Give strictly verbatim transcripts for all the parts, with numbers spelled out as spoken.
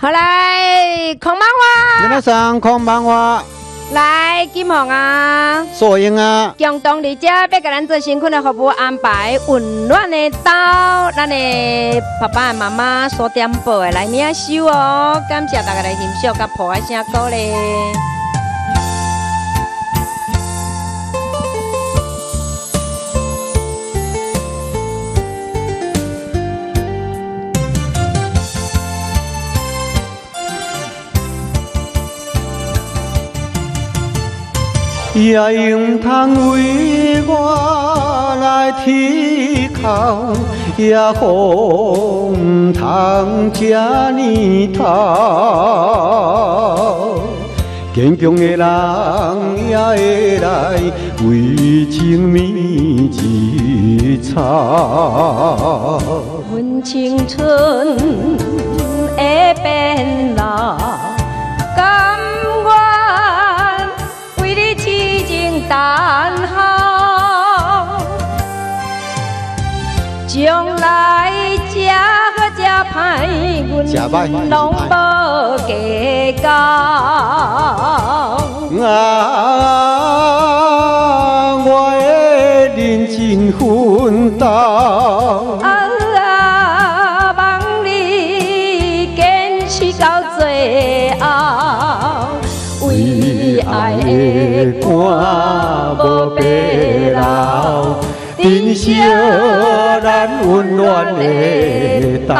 好来，空漫画。 皆さんこんばんは。 来，金红啊， 素英啊， 共同伫遮要甲咱做辛苦的服务安排，温暖的岛，咱的爸爸妈妈所点播的来领收哦，感谢大家来欣赏甲破的声鼓励。 也用通为我来提靠，也风通这年头。坚强的人也会来为情绵一草。 阮青春会变老。等候，将来吃好吃歹，阮拢无计较。 啊，我会认真奋斗。 啊，望你坚持到最后。为爱的肝无白流，珍惜咱温暖的岛。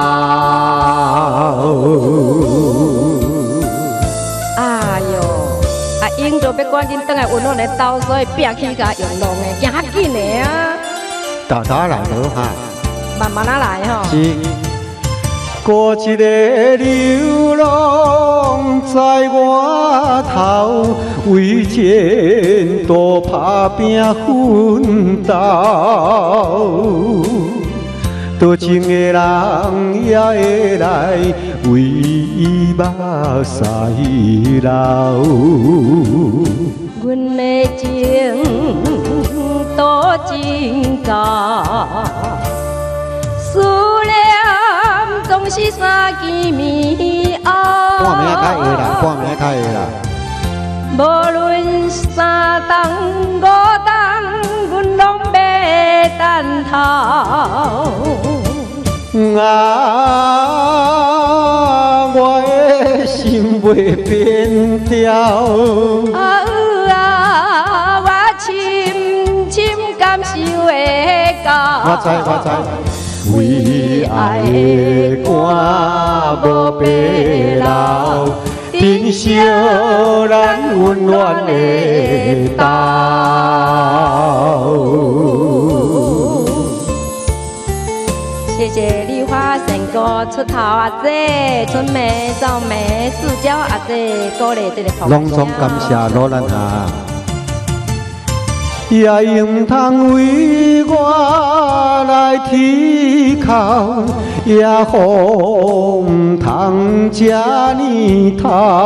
哎哟，啊，因就要赶紧转来温暖的岛，所以拼起甲用弄的，行较紧的啊。 大大来了哈， 慢慢啊来吼。 是。过一个流浪在外头，为前途打拼奋斗。多情的人也会来为伊目屎流。 阮的情多真假，思念。总是三更暝后， 半暝较会啦，半暝较会啦。 无论三冬五冬，阮拢要等候。 啊，我的心袂变调。 啊，我深深感受会到。 我知，我知。为爱的肝无白流，珍惜咱温暖的岛。 谢谢梨花成果出头阿姐、春梅、赵梅、塑胶阿姐鼓励这个朋友。 隆重感谢罗兰霞。也用通为我来提靠，也风通这年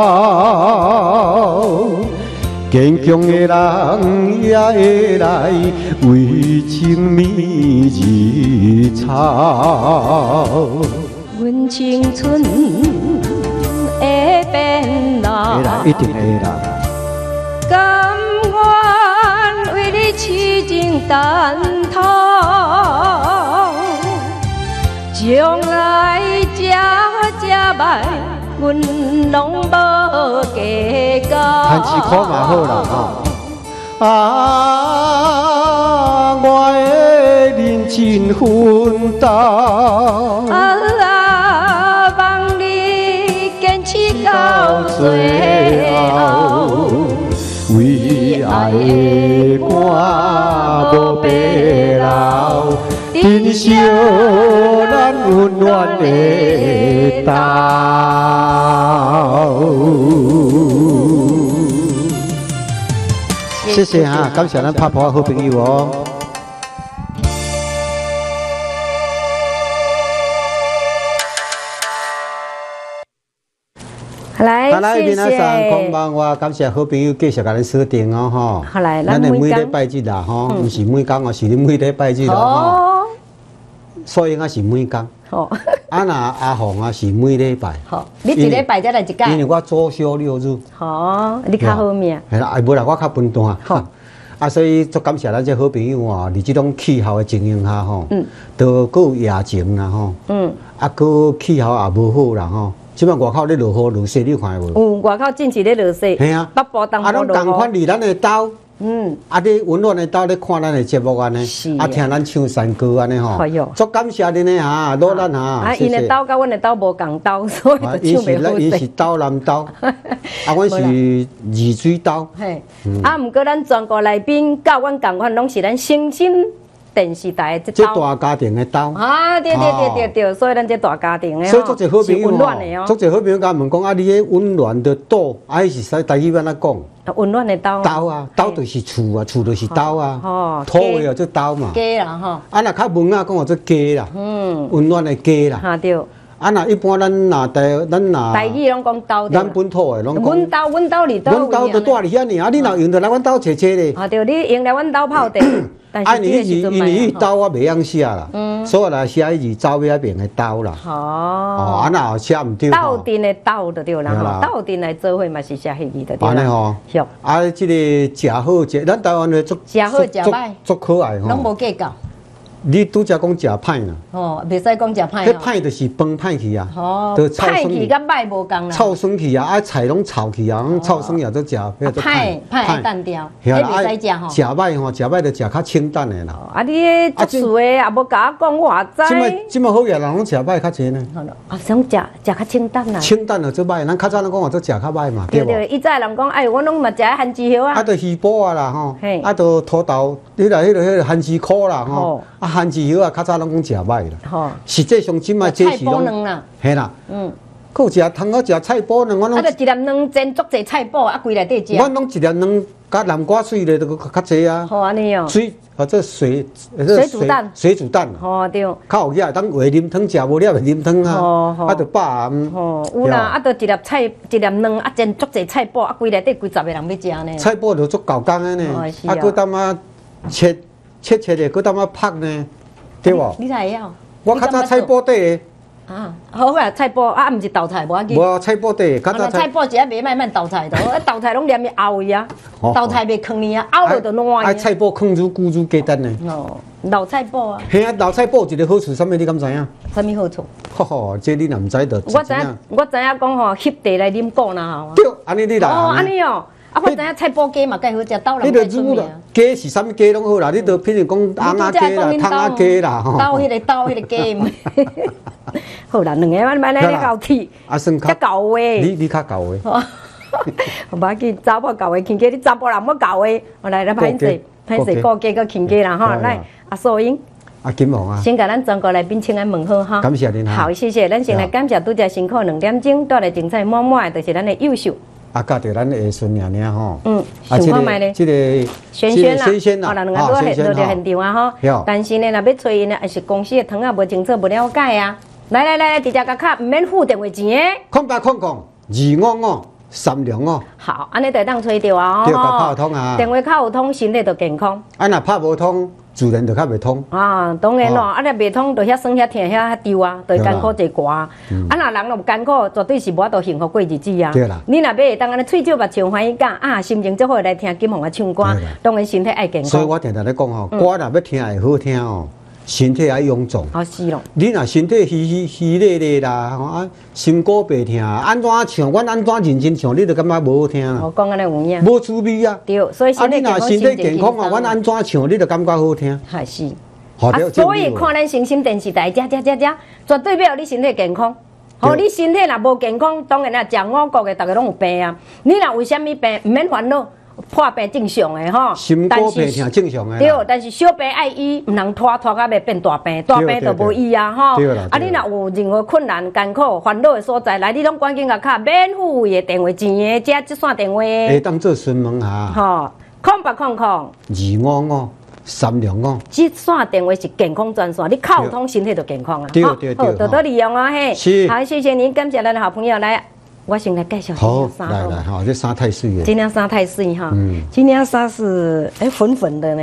头。坚强的人也会来为情绵一草。 阮青春会变老， 会啦，一定会啦。 痴情等候，将来吃好吃歹，阮拢无计较。 趁钱苦嘛好啦吼。啊，我会认真奋斗。 啊，望你坚持到最后。为爱的肝无白流，珍惜咱温暖的岛。 谢谢哈，感谢咱拍婆的好朋友哦。 来， 好来， 谢皆さんこん谢。 ばんは，感谢好朋友继续甲咱锁定哦吼。 好来， 咱的每每天礼拜日啦吼，毋是每工哦，是你每礼拜日啦吼。 哦， 所以啊是每工。 哦， 啊那阿红啊是每礼拜。 好，你一礼拜才来一届。 因为我左休六日。 好，你较好命。 系啦，啊无啦，我较分段。 好。 啊，所以足感谢咱这好朋友哦，伫这种气候的情形下吼， 嗯， 都够有野情啦吼， 嗯， 啊，个气候也无好啦吼，即摆外口咧落雨落雪，你看无？ 有外口近期咧落雪， 系啊， 北部东啊，拢同款离咱的岛，嗯，啊，伫温暖的岛咧看咱的节目安尼，啊，听咱唱山歌安尼吼， 哎哟， 足感谢恁的哈，努咱哈， 啊，因的岛甲阮的岛无共岛，所以就唱袂好势。 伊是岛南岛，啊，阮是二水岛。 嘿，啊，毋过咱全国内宾甲阮共款，拢是咱星星电视台的这大家庭的岛。 啊，对对对对对，所以咱这大家庭的， 所以足侪好朋友温暖的哦， 足侪好朋友甲问讲啊，你迄温暖的岛，啊，是使台语安怎讲？ 温暖的岛。 岛啊，岛就是厝啊，厝就是岛啊。 哦。 土的就做岛嘛。 家啦吼。 啊，若较文啊，讲话做家啦。嗯。温暖的家啦。 哈对。 啊，若一般咱若台，咱若台语拢讲岛。 咱本土的拢讲。 阮岛，阮岛里岛。 阮岛就住伫遐尔，啊，你若用着来阮岛坐坐咧。 啊对，你用来阮岛泡茶。 啊，因为因为伊刀我袂晓写啦，所以来写伊是走尾边的刀啦。哦，哦，啊那写唔对。 斗阵的斗就对啦吼，斗阵来做伙嘛是写迄字就对啦。 安尼吼，啊，即个食好食，咱台湾的足食好食歹， 足可爱吼。 拢无计较。 你拄则讲食歹啦。 哦，袂使讲食歹。 迄歹就是饭歹去啊。哦。 歹去甲歹无共啦。 臭酸去啊，啊菜拢臭去啊，拢臭酸也都食， 迄都歹。歹歹淡掉，迄袂使食吼。 食歹吼，食歹就食较清淡的啦。 啊，你做事的也无甲我讲，我知。 即摆即摆好嘢人拢食歹较济呢。 啊，想食食较清淡啦。 清淡就做歹，咱较早拢讲话做食较歹嘛，对无？ 对，以前人讲，哎，我拢嘛食番薯叶啊。 啊，着鱼脯啊啦吼，啊，着土豆，迄个迄个迄个番薯壳啦吼，啊，番薯叶啊，较早拢讲食歹啦。吼，实际上即摆这是拢，嘿啦，嗯，搁有食通好食菜脯卵，我拢。 啊，着一粒卵煎足济菜脯，啊，规内底食。 阮拢一粒卵加南瓜水咧，都较济啊。 好安尼哦。 水或者水， 水煮蛋。 水煮蛋。 哦对。 较有影，当话啉汤食无了，啉汤啊。哦哦。啊，着饱暗。 哦，有啦，啊，着一粒菜，一粒卵，啊，煎足济菜脯，啊，规内底规十个人要食呢。 菜脯着足够工的呢，啊，搁当啊切切切的，搁当啊拍呢，对无？ 你才会晓。 我较早菜脯底的。 啊，好啊，菜脯啊，毋是豆菜，无要紧。 无菜脯底， 较早菜脯一下袂慢慢豆菜的，啊豆菜拢连去熬伊啊，豆菜袂囥呢啊，熬落就烂啊，菜脯囥煮久煮鸡蛋呢。 哦，老菜脯啊。 嘿啊，老菜脯有一个好处，啥物你敢知影？ 啥物好处？ 吼吼，这你若毋知道。 我知影，我知影讲吼，翕茶来啉果啦吼。 对，安尼你来。 哦，安尼哦。啊，我知影菜脯鸡嘛介好食，豆人介出名。 鸡是啥物鸡拢好啦，你都譬如讲红仔鸡啦、汤仔鸡啦，吼。 豆迄个豆迄个鸡。好啦，两个慢慢来咧交替， 啊，算较够话。 你你较够话。 无要紧，查某够话，亲家你查甫人要够话。我来来歹势，歹势顾家个亲家啦吼，来阿素英。 啊，金王啊！ 先甲咱全国来宾请安问好哈。 感谢您哈。 好，谢谢。咱先来感谢拄则辛苦两点钟，带来精彩满满的，就是咱的优秀。 啊，甲着咱的下孙娘娘吼。 嗯，想看卖咧。 这个轩轩啦， 轩轩啦，哦，两个都喺都在现场啊吼。但是呢，若要找因呢，还是公司的汤啊无清楚、不了解啊。来来来，直接甲卡，唔免付电话钱诶。 空八空空，二五五，三两五。 好，安尼就当找着啊。 对，甲拍通啊。 电话较有通，身体就健康。 啊，若拍无通，自然就较袂通。 啊，当然咯，啊，若袂通，就遐酸遐疼遐丢啊，就艰苦坐寒。啊，若人若艰苦，绝对是无法度幸福过日子啊。 对啦。 你若要会当安尼喙少目笑欢喜讲啊，心情最好来听金凤的唱歌，当然身体爱健康。 所以我常常咧讲吼，歌若要听会好听哦。身体爱臃肿， 哦是咯。 你若身体虚虚虚咧咧啦，吼啊，心肝白疼，安怎唱，阮安怎认真唱，你就感觉无好听啦。 我讲安尼有影。 无滋味啊。 对，所以身体健康。 啊，你若身体健康啊，阮安怎唱，你就感觉好听。 还是。 啊， 所以看咱星星电视台，遮遮遮遮，绝对表你身体健康。吼，你身体若无健康，当然啦，食五谷的，逐个拢有病啊。你若为虾米病，毋免烦恼。破病正常的吼， 心肝病疼正常的。 对，但是小病爱医，唔能拖拖到要变大病，大病就无医啊吼。啊，你若有任何困难、艰苦、烦恼的所在，来你拢赶紧甲卡免付费的电话钱的，加这线电话。 会当做询问下。 吼，空八空空。 二五五三两五。 这线电话是健康专线，你靠通身体就健康啊。 对对对。 好，多多利用啊嘿。 是。 好，谢谢您，感谢咱的好朋友来。我先来介绍这件衫。 好，来来哈，这衫太水了。 这件衫太水哈，嗯，这件衫是哎粉粉的呢，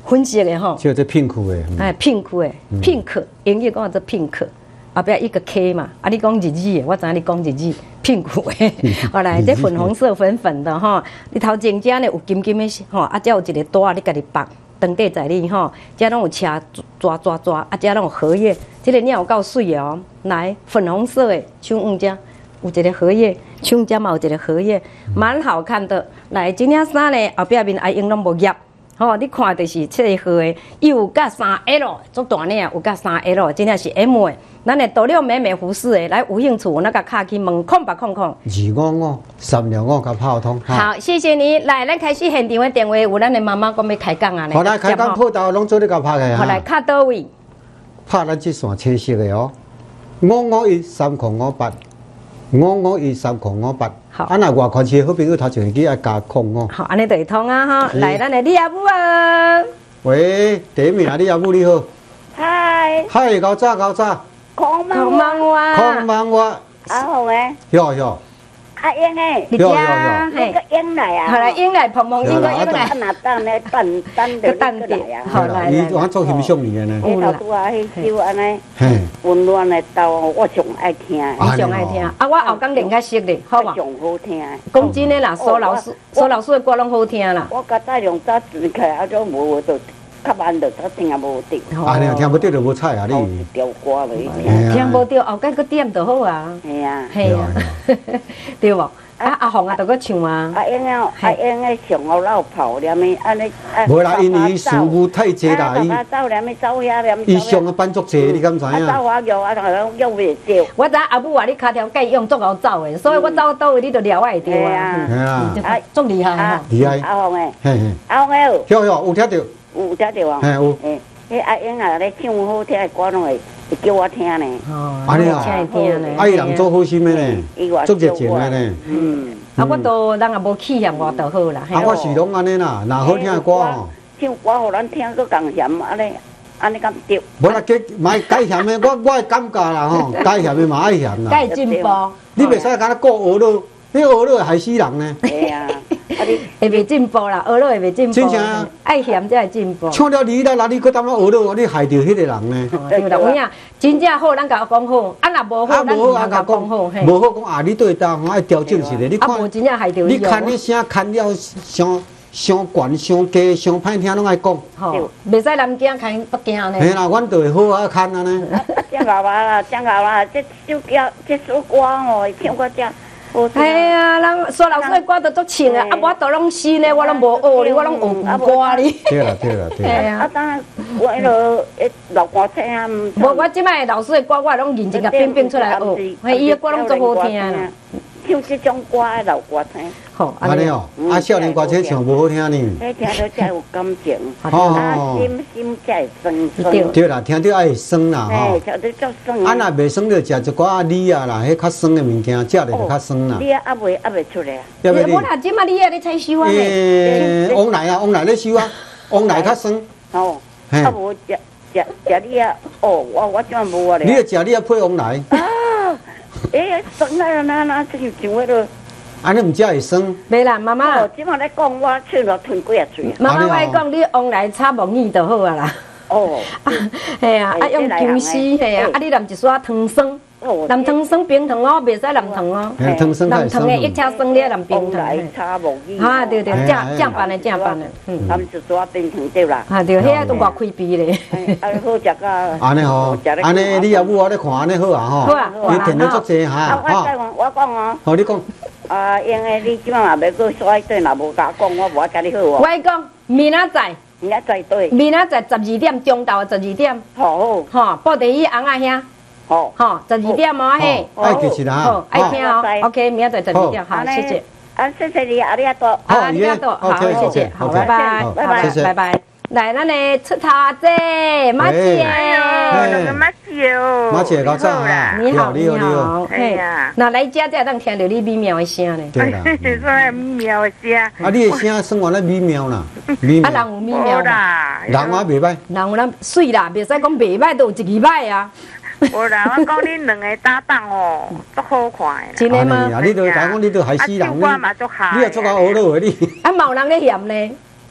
粉色的吼， 叫做 pink 的， 哎，pink 的 pink，英语讲做 pink， 后壁一个 K 嘛，啊，你讲日语的，我知影你讲日语 pink 的，后来这粉红色粉粉的吼，你头前遮呢有金金的吼，啊，遮有一个刀，你家己绑。当地在你吼，遮拢有车抓抓抓，啊，遮拢有荷叶，这个鸟有够水的哦。来，粉红色的，像阮遮有一个荷叶，像遮嘛有一个荷叶，蛮好看的。来，这件衫呢后壁面爱用拢无叶，吼，你看就是这个号的，伊有甲三 L， 足大呢，有甲三 L， 真正是 M 的。咱的多了美美服饰的，来有兴趣，我那个卡去问空白空空。 二五五三两五甲炮通。 好，谢谢你。来，咱开始现场的电话，有咱的妈妈讲要开讲啊。 好，来开讲，破头拢做你甲拍的。 好，来卡倒位。 拍咱这线青色的哦，五五一三空五八，五五一三空五八。好。啊，那外款车好朋友头前去爱加空哦。 好，安尼就会通啊哈。来，咱的李阿母啊。 喂，第一名啊，李阿母你好。 嗨。 嗨，高早高早。 空空梦话， 空梦话， 啊好诶， 哟哟， 阿英诶， 你家那个英来啊， 好来英来，碰碰英个英来， 那等咧等等着等来啊， 好来来， 你我做欣赏你的呢， 迄头拄啊，迄首安尼，温暖的豆，我上爱听， 我上爱听，啊我后讲练较熟咧，好嘛？ 上好听。 讲真诶啦，苏老师，苏老师的歌拢好听啦。 我甲大量早转起来，啊种无就。较慢着，都听无着。 啊，你听无着就无彩啊！你调歌落去听。 听无着，后盖佫点就好啊。 系啊， 系啊，对无？啊阿红啊，着佫唱啊。 阿英啊，阿英诶，上好老泡念的，安尼。 无啦，因为伊事务太济啦，伊。 走念的走遐念。 伊上个班足济，你敢知影？ 走啊摇啊，同样摇袂少。 我知阿母话你骹条计用足够走诶，所以我走倒位你着了解着啊。 系啊， 足厉害吼。 厉害。 阿红诶， 嘿嘿。 阿红诶。 有有有听着。 有听着啊？ 嘿有。 诶，迄阿英啊咧唱好听的歌拢会会叫我听呢。 哦， 安尼啊，啊伊人做好心的呢，做热情的呢。 嗯。 啊，我都人也无气嫌我就好啦。 啊，我是拢安尼啦，若好听的歌吼。 唱歌互咱听佫共嫌安尼，安尼敢对？ 无啦，计买改嫌的，我我的感觉啦吼，改嫌的嘛爱嫌啦。 改进步。 你袂使敢若顾学了，你学了会害死人呢。 系啊。 会袂进步啦，学了会袂进步。真正爱嫌才会进步。 唱了你啦，那你搁当了学了，你害着迄个人呢？ 对啦，有影真正好，咱甲讲好；啊，若无好，咱甲讲好。 无好讲啊，你对当吼爱调整一下。你看，啊，无真正害着你看你声看了伤伤悬、伤低、伤歹听，拢爱讲。 吼，袂使南京看北京呢。 嘿啦，阮就会好啊看啊呢。 张老娃啦，张老娃，这首歌这首歌吼，唱过这。 哎呀，咱苏老师的歌都足唱的，啊，我都拢新的，我拢无学哩，我拢学古歌哩。 对啦，对啦，对啦。 啊，当然，我迄落迄老歌听啊。 无，我即摆老师的歌，我拢认真甲编编出来学，嘿，伊的歌拢足好听啦。 唱这种歌的老歌听。 好， 安尼哦，啊，少年歌这唱无好听呢。 迄听着才有感情， 哦， 啊，心心才会酸酸。 对啦，听着爱酸啦，吼。 嘿，听着足酸。 啊，若袂酸着食一寡啊梨啊啦，迄较酸的物件，食着就较酸啦。 梨啊，还袂还袂出来啊。 我若即摆梨啊，你采收啊？ 诶，往来啊，往来咧收啊，往来较酸。 哦，啊无食食食梨啊，哦，我我怎无啊咧？ 你要食梨啊配往来。 啊，诶，酸啊，那那像像迄落。 安尼毋食会酸？ 袂啦，妈妈。 哦，即摆咧讲，我喙落吞几啊嘴。 妈妈，我讲你往来炒木耳就好啊啦。 哦。 系啊，啊用姜丝，系啊，啊你淋一撮糖霜，淋糖霜冰糖哦，袂使淋糖哦。 淋糖的一车酸，你淋冰糖。 炒木耳。 啊对对，正正版的正版的， 嗯。淋一撮冰糖对啦。 啊对，遐都偌开胃咧。 啊好食个。 安尼吼，安尼你也母我咧看安尼好啊吼。 好啊， 你填了足济哈。 我再讲，我讲哦。 好，你讲。 啊，因为你即摆也要去甩对，若无甲讲，我无甲你好哦。 我讲明仔载， 明仔载对。 明仔载十二点，中昼十二点。 好。 吼，报第一红啊兄。好。吼，十二点哦嘿。 爱记起来哈。 爱听哦。OK，明仔载十二点，好，谢谢。 啊，谢谢你，阿里阿多。 啊，你阿多，好，谢谢，好，拜拜，拜拜，拜拜。来，咱的出头姐，马姐， 那个马姐哦， 马姐高早啊， 你好，你好， 哎呀， 那来家才当听到你美妙的声呢， 对啦， 说美妙的声， 啊，你的声算完了美妙啦，美妙， 啊，人有美妙啦， 人话袂歹， 人有咱水啦，袂使讲袂歹，都有一句歹啊。 无啦，我讲恁两个搭档哦，足好看的。 真的吗？ 你都讲讲，你都害死人，你嘛足好， 你也做到学了话你。 啊，冇人咧嫌呢。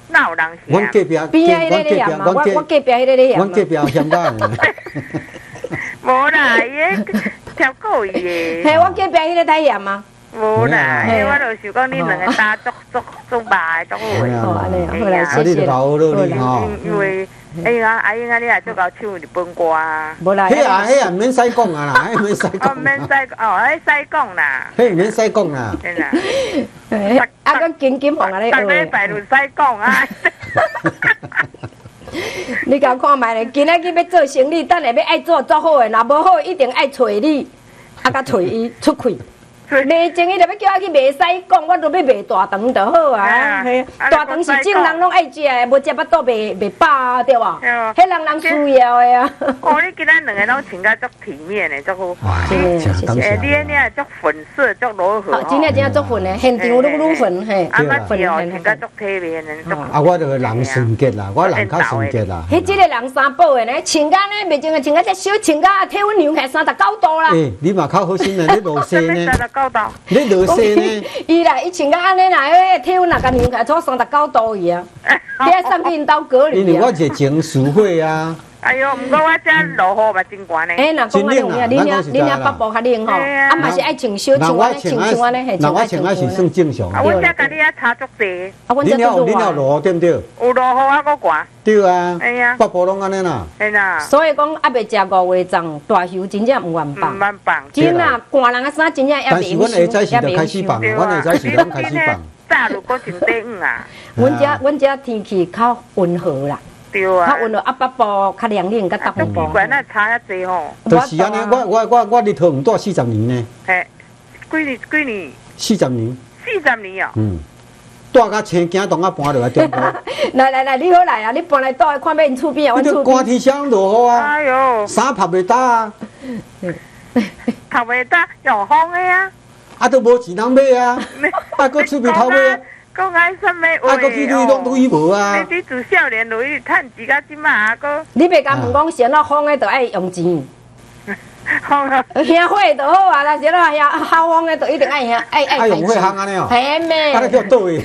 哪有人嫌？ 阮隔壁， 边啊，迄个咧嘛，我我隔壁迄个咧阮隔壁嫌干。 无啦，伊个调过伊个。 嘿，我隔壁迄个太盐吗？ 无啦，迄我就想讲你两个搭足足足白足好诶。 好，安尼，好啦，谢谢。 因为。哎呀，阿英啊，你也足够唱日本歌啊！ 无啦， 迄啊，迄啊，免使讲啊啦，迄免使讲。 哦，免使哦，迄使讲啦。 迄免使讲啦。 真啦。 啊，个紧紧放啊咧。 逐礼拜就使讲啊。 你甲看卖咧，今仔日要做生意，等下要爱做做好诶，若无好一定爱找你，啊，甲找伊出气。卖情伊就要叫我去卖西讲，我都要卖大肠就好啊。大肠是正人拢爱食的，无食巴肚卖卖饱对吧？迄人人需要的啊。 哦，你今仔两个拢穿甲足体面的，足好。 真谢谢。 诶，你安尼啊，足粉色，足柔和。 真正真正足粉的，现场愈愈粉嘿。 啊，捌是哦，穿甲足体面的。 啊，我就人纯洁啦，我人较纯洁啦。 迄即个人三宝的呢，穿甲呢，袂种个穿甲只小，穿甲体温量起三十九度啦。 诶，你嘛较好心呢，你落雪呢？ 三十九度。 你落雪呢？ 伊啦，伊穿甲安尼啦，迄体温若甲量起，错三十九度去啊。你爱送去因兜隔离啊。 因为我热情舒会啊。 哎哟，毋过我遮落雨嘛真悬呢。 诶，若讲安尼有影，恁遐恁遐北部较冷吼，啊嘛是爱穿小穿安尼穿穿安尼， 嘿，那我穿安是算正常。 啊，阮遮甲你遐差足济。 啊，阮遮都热啊。恁遐落对毋对？ 有落雨啊，佫寒。 对啊。 哎呀， 北部拢安尼啦。 嘿啦。 所以讲，还袂食五月粽，大袖真正毋愿放。 毋愿放。 真啊，寒人个衫真正也袂收。 但是阮下早时就开始放，阮下早时就开始放。 早就搁穿短裤啊。 阮遮阮遮天气较温和啦。 对啊， 较温和，啊北部较凉冷，甲东部。 奇怪，那差遐济吼。 就是安尼，我我我我日头唔住四十年呢。 嘿，几年几年？ 四十年。 四十年哦。 嗯。住甲青镜洞啊搬落来中部。 来来来，你好来啊！你搬来住看要因厝边啊，阮厝边。 寒天上落雨啊。 哎呦。 衫拍袂打啊。 拍袂打，用风的啊。 啊，都无钱通买啊。啊，搁厝边头买啊。 讲爱什么话？啊，搁去旅拢旅无啊！ 你自少年就去趁钱，到即马啊，搁你别甲问讲，先到风的就爱用钱， 风啊， 兄火就好啊。但是咯，兄好风的就一定爱兄爱爱爱用火行安尼哦。 系咩？ 啊，你叫倒位。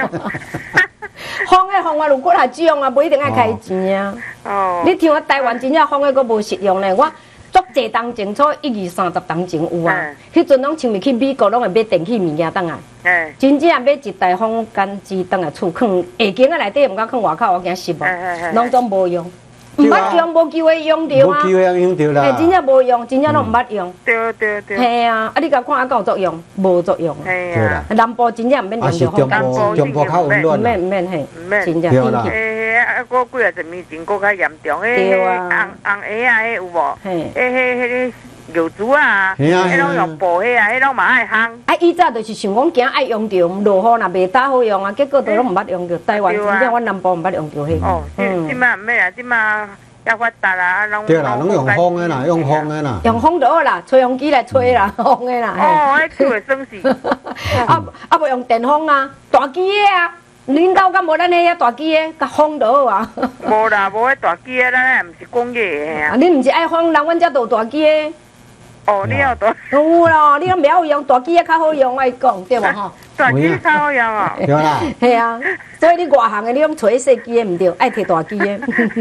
风的风啊，如果若种啊，不一定爱开钱啊。哦。你听我台湾真正风的佫无实用呢，我。足济当前，错一二三十当前有啊。迄阵拢像咪去美国，拢会买电器物件当来。真正买一台风干机当来厝放下间啊内底，毋敢放外口，我惊失望。拢总无用，毋捌用，无机会用着啊。 无机会用着啦。 嘿，真正无用，真正拢毋捌用。 对对对。 嘿啊，啊你甲看啊，敢有作用？无作用。 嘿啊。 南部真正毋免用着风干机。 中部较温暖。 毋免毋免嘿。 毋免。 真正天气。 嘿啊，过几啊十年前，搁较严重。 对啊。 红红鞋啊，迄有无？嘿。迄迄迄个。油珠啊，迄种用布迄啊，迄种嘛爱烘。 啊，以早就是想讲惊爱用着，落雨若袂打好用啊，结果都拢毋捌用着。台湾真正阮南部毋捌用着迄。 哦，即即马毋免啊，即马也发达啦，拢。 对啦，拢用风的啦，用风的啦。 用风就好啦，吹风机来吹啦，风的啦。 哦，迄手会省事。 啊啊，无用电风啊，大机的啊。恁兜敢无咱迄遐大机的，甲风就好啊。 无啦，无迄大机的，咱也毋是工业的啊。恁毋是爱风，人阮遮都有大机的。 哦，你有大有啦，你拢袂晓用大机啊，较好用，我讲对无吼？ 大机较好用哦。 对啦。 系啊，所以你外行的你拢找细机的毋对，爱摕大机的。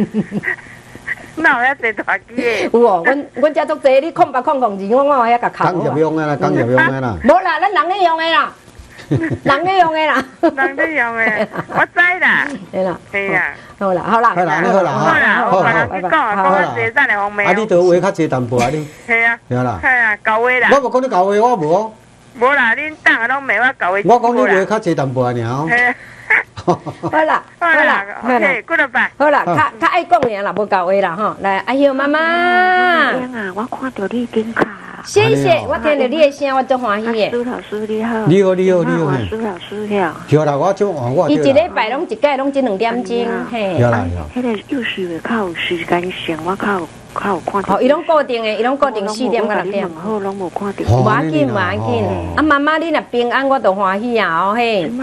哪有遐摕大机的？ 有哦，阮阮遮足济，你空白空空字，我我遐甲扣。 工业用的啦，工业用的啦。 无啦，咱人咧用的啦，人咧用的啦。 人咧用的，我知啦。 对啦。 系啊。 好啦，好啦， 好啦，好啦， 好啦，我别人去讲啊，讲较济咱的方面。 啊，你都话较济淡薄啊你。 系啊。 对啦。 系啊，教话啦。 我无讲你教话，我无。 无啦，恁当下拢骂我教话。 我讲你话较济淡薄啊，尔。 好啦，好啦， 好啦，OK，goodbye。 好啦，较较爱讲尔啦，无教话啦吼。来，哎呦，妈妈。 英啊，我看到你紧卡。 谢谢，我听到你的声，我足欢喜的。 苏老师你好。 你好，你好，你好。 苏老师好。 对啦，我就我。 伊一礼拜拢一届拢一两点钟，嘿。 对啦， 迄个幼师会较有时间上，我较有较有看到。 哦，伊拢固定的，伊拢固定四点到六点。 好，拢无看到。 无要紧，无要紧。啊，妈妈你若平安，我就欢喜啊，哦嘿。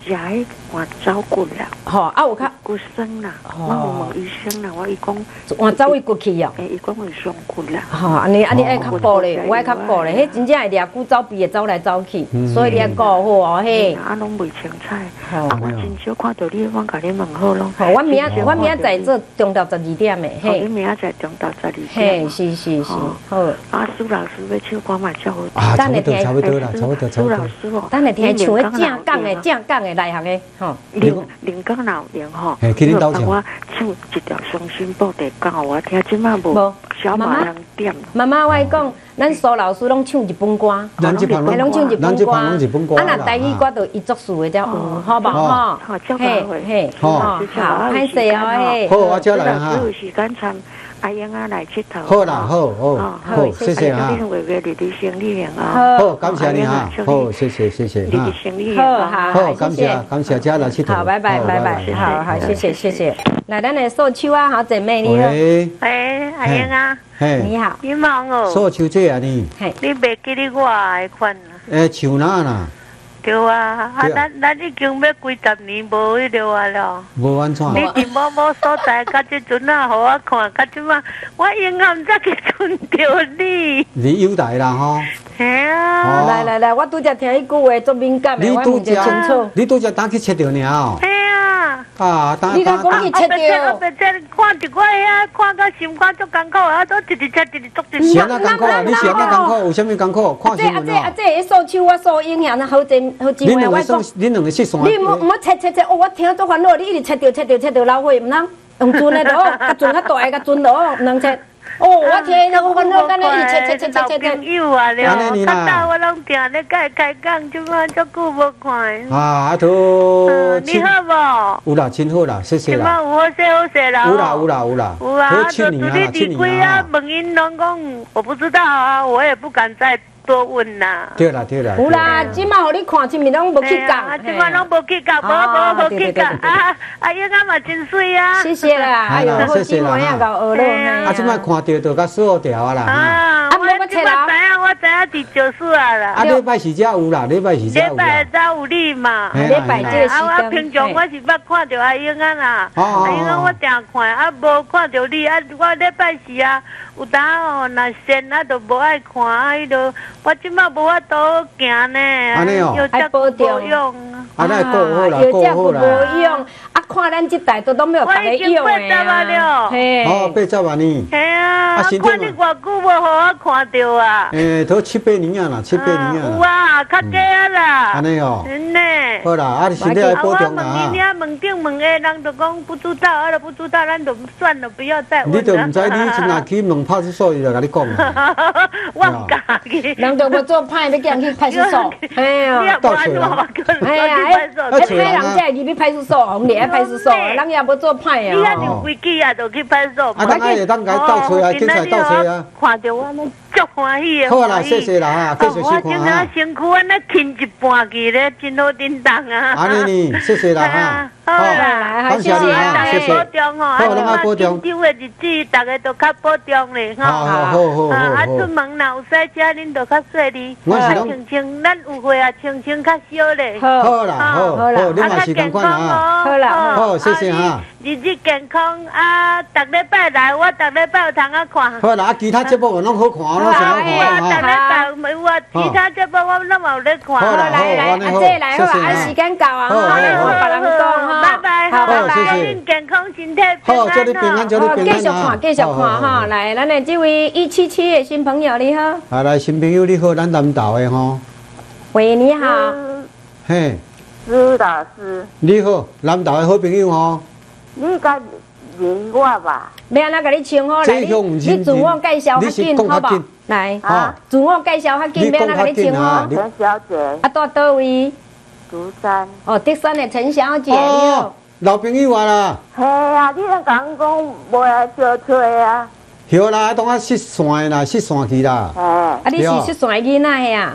食迄换走骨啦， 吼啊有较骨酸啦，我有问医生啦，我伊讲换走位骨去哦， 诶，伊讲会伤骨啦， 吼安尼安尼爱较补咧，我爱较补咧，迄真正会掠骨走鼻会走来走去，所以你爱顾好哦嘿。 啊，拢袂青菜，啊，我真少看到你，我甲你问好咯。 吼，我明仔我明仔载做中昼十二点诶，嘿。 你明仔载中昼十二点。 嘿，是是是，好。 啊，苏老师要唱歌嘛，叫我。 啊，差不多差不多啦，差不多差不多。 等下听唱迄正港诶，正港诶内行诶，吼。 林林港老年吼，帮我唱一条《伤心报地讲》，我听即马无小马人点。 妈妈，我讲，咱苏老师拢唱日本歌， 咱这旁拢唱日本歌，啊， 那台语歌就伊作词诶，才有，好不好？ 好， 嘿嘿，好，好，歹势哦嘿。 好，我叫来哈。 有时间参阿英啊来佚佗。 好啦，好，哦，好，谢谢哈。 月月日日生日啊。 好，感谢你哈。好，谢谢谢谢。 日日生日好好好，感谢感谢家来佚佗。 好，拜拜拜拜，好好，谢谢谢谢。来，咱的素秋啊，好姐妹你好。 喂，阿英啊。 你好。 你忙哦。 素秋姐啊你。 你袂记得我的款啊？ 诶，像哪啦？ 对啊，啊，咱咱已经要几十年无迄落啊了。 无安怎？ 你伫某某所在，甲即阵啊，互我看，甲即马我永远才去寻着你。 你有台啦吼。 系啊。 来来来，我拄则听迄句话足敏感的，我问者清楚。 你拄则打去切着尔哦。 系啊。 啊，打打打。 你讲讲去切着。 啊，别这看着我遐，看到心肝足艰苦，啊，都直直切直直足直。 是安那艰苦啊？你是安那艰苦？有啥物艰苦？看新闻哦。啊这啊这，素秋我素英兄好真好真话，我讲。 你两个识线。 你莫莫切切切，哦，我听足烦恼，你一直切着切着切着老血，毋通用船的落，甲船较大个甲船落，毋通切。哦，我听那我烦恼，干那一直切切切切切切。 朋友啊了，较早我拢定咧甲伊开讲，即摆足久无看。 啊，啊都。 你好无？ 有啦，真好啦，谢谢啦。 即摆有好势好势啦。 有啦有啦有啦。 有啊，就你离开啊，问因拢讲，我不知道啊，我也不敢再。多问啦， 对啦对啦， 有啦，即马互你看，前面拢无去讲， 即马拢无去讲，无无无去讲，啊啊，英仔嘛真水啊， 谢谢啦，哎呦，好姊妹啊，搞学了， 啊，即摆看到就甲锁掉啊啦， 啊，我即摆知影，我知影伫教室啊啦， 啊，礼拜四才有啦，礼拜四才有啦， 礼拜才有你嘛， 礼拜这个时间， 啊，我平常我是捌看到阿英仔啦，阿英仔我定看，啊，无看到你，啊，我礼拜四啊。有当哦，若闲啊，就无爱看啊，迄落我即马无法度行呢， 安尼哦， 爱保重啊，那顾好啦，顾好啦。 无用，啊，看咱即代都都没有大家用的啊。 嘿， 哦，八十啊呢。 系啊，啊，看你偌久无互我看到啊。 诶，都七八年啊啦，七八年啊。 有啊，较假啊啦。 安尼哦。 真的。 好啦，啊，你身体爱保重啦。 啊，我问你问顶问下，人就讲不知道，啊，就不知道，咱就算了，不要再问了。 你就唔知你是哪去问派出所，伊就甲你讲啦。 我唔敢去。 人就要做歹，要叫人去派出所。哎呀， 到处啦。 哎呀，哎，歹人才会入去派出所，唔嚟派出所，人也无做歹啊。 你啊就规矩啊，就去派出所。 啊，当然会当甲倒找啊，警察倒找啊。 看到我那足欢喜的。 好啦，谢谢啦，哈，继续收看哈。 我今仔身躯安尼轻一半去咧，真好叮当啊。 安尼呢，谢谢啦哈。 好啦， 感谢你哈，谢谢。 保重吼， 好，咱爱保重。 今朝的日子，大家都较保重咧，吼。 好好好好。 啊，出门若有赛车，恁就较细哩。 我是拢清清，咱有会啊，清清较少咧。 好啦，好，好，你嘛是共款啊。 好啦， 好，谢谢哈。 日日健康啊！逐礼拜来，我逐礼拜有通啊看。 好啦，啊，其他节目拢好看，拢想要看啊。 逐礼拜有啊，其他节目我拢有咧看。 好啦， 来来，阿姐来好啊，时间到啊，好，别人讲哈， 拜拜，好， 拜拜， 祝恁健康身体平安。 好，祝你平安，祝你平安。 继续看，继续看哈。来，咱的这位一七七的新朋友你好。 啊，来，新朋友你好，咱南投的吼。 喂，你好。 嘿。 朱老师。 你好，南投的好朋友吼。 你甲认我吧？ 要安怎甲你称呼来？你你自我介绍较紧，好不好？来，啊，自我介绍较紧，要安怎甲你称呼？ 陈小姐。 啊，住倒位？ 竹山。 哦，竹山的陈小姐，你好。 老朋友啊啦。 嘿啊，你咧讲讲无来相吹啊？ 对啦，当啊失线的啦，失线去啦。 嘿。啊，你是失线囡仔呀？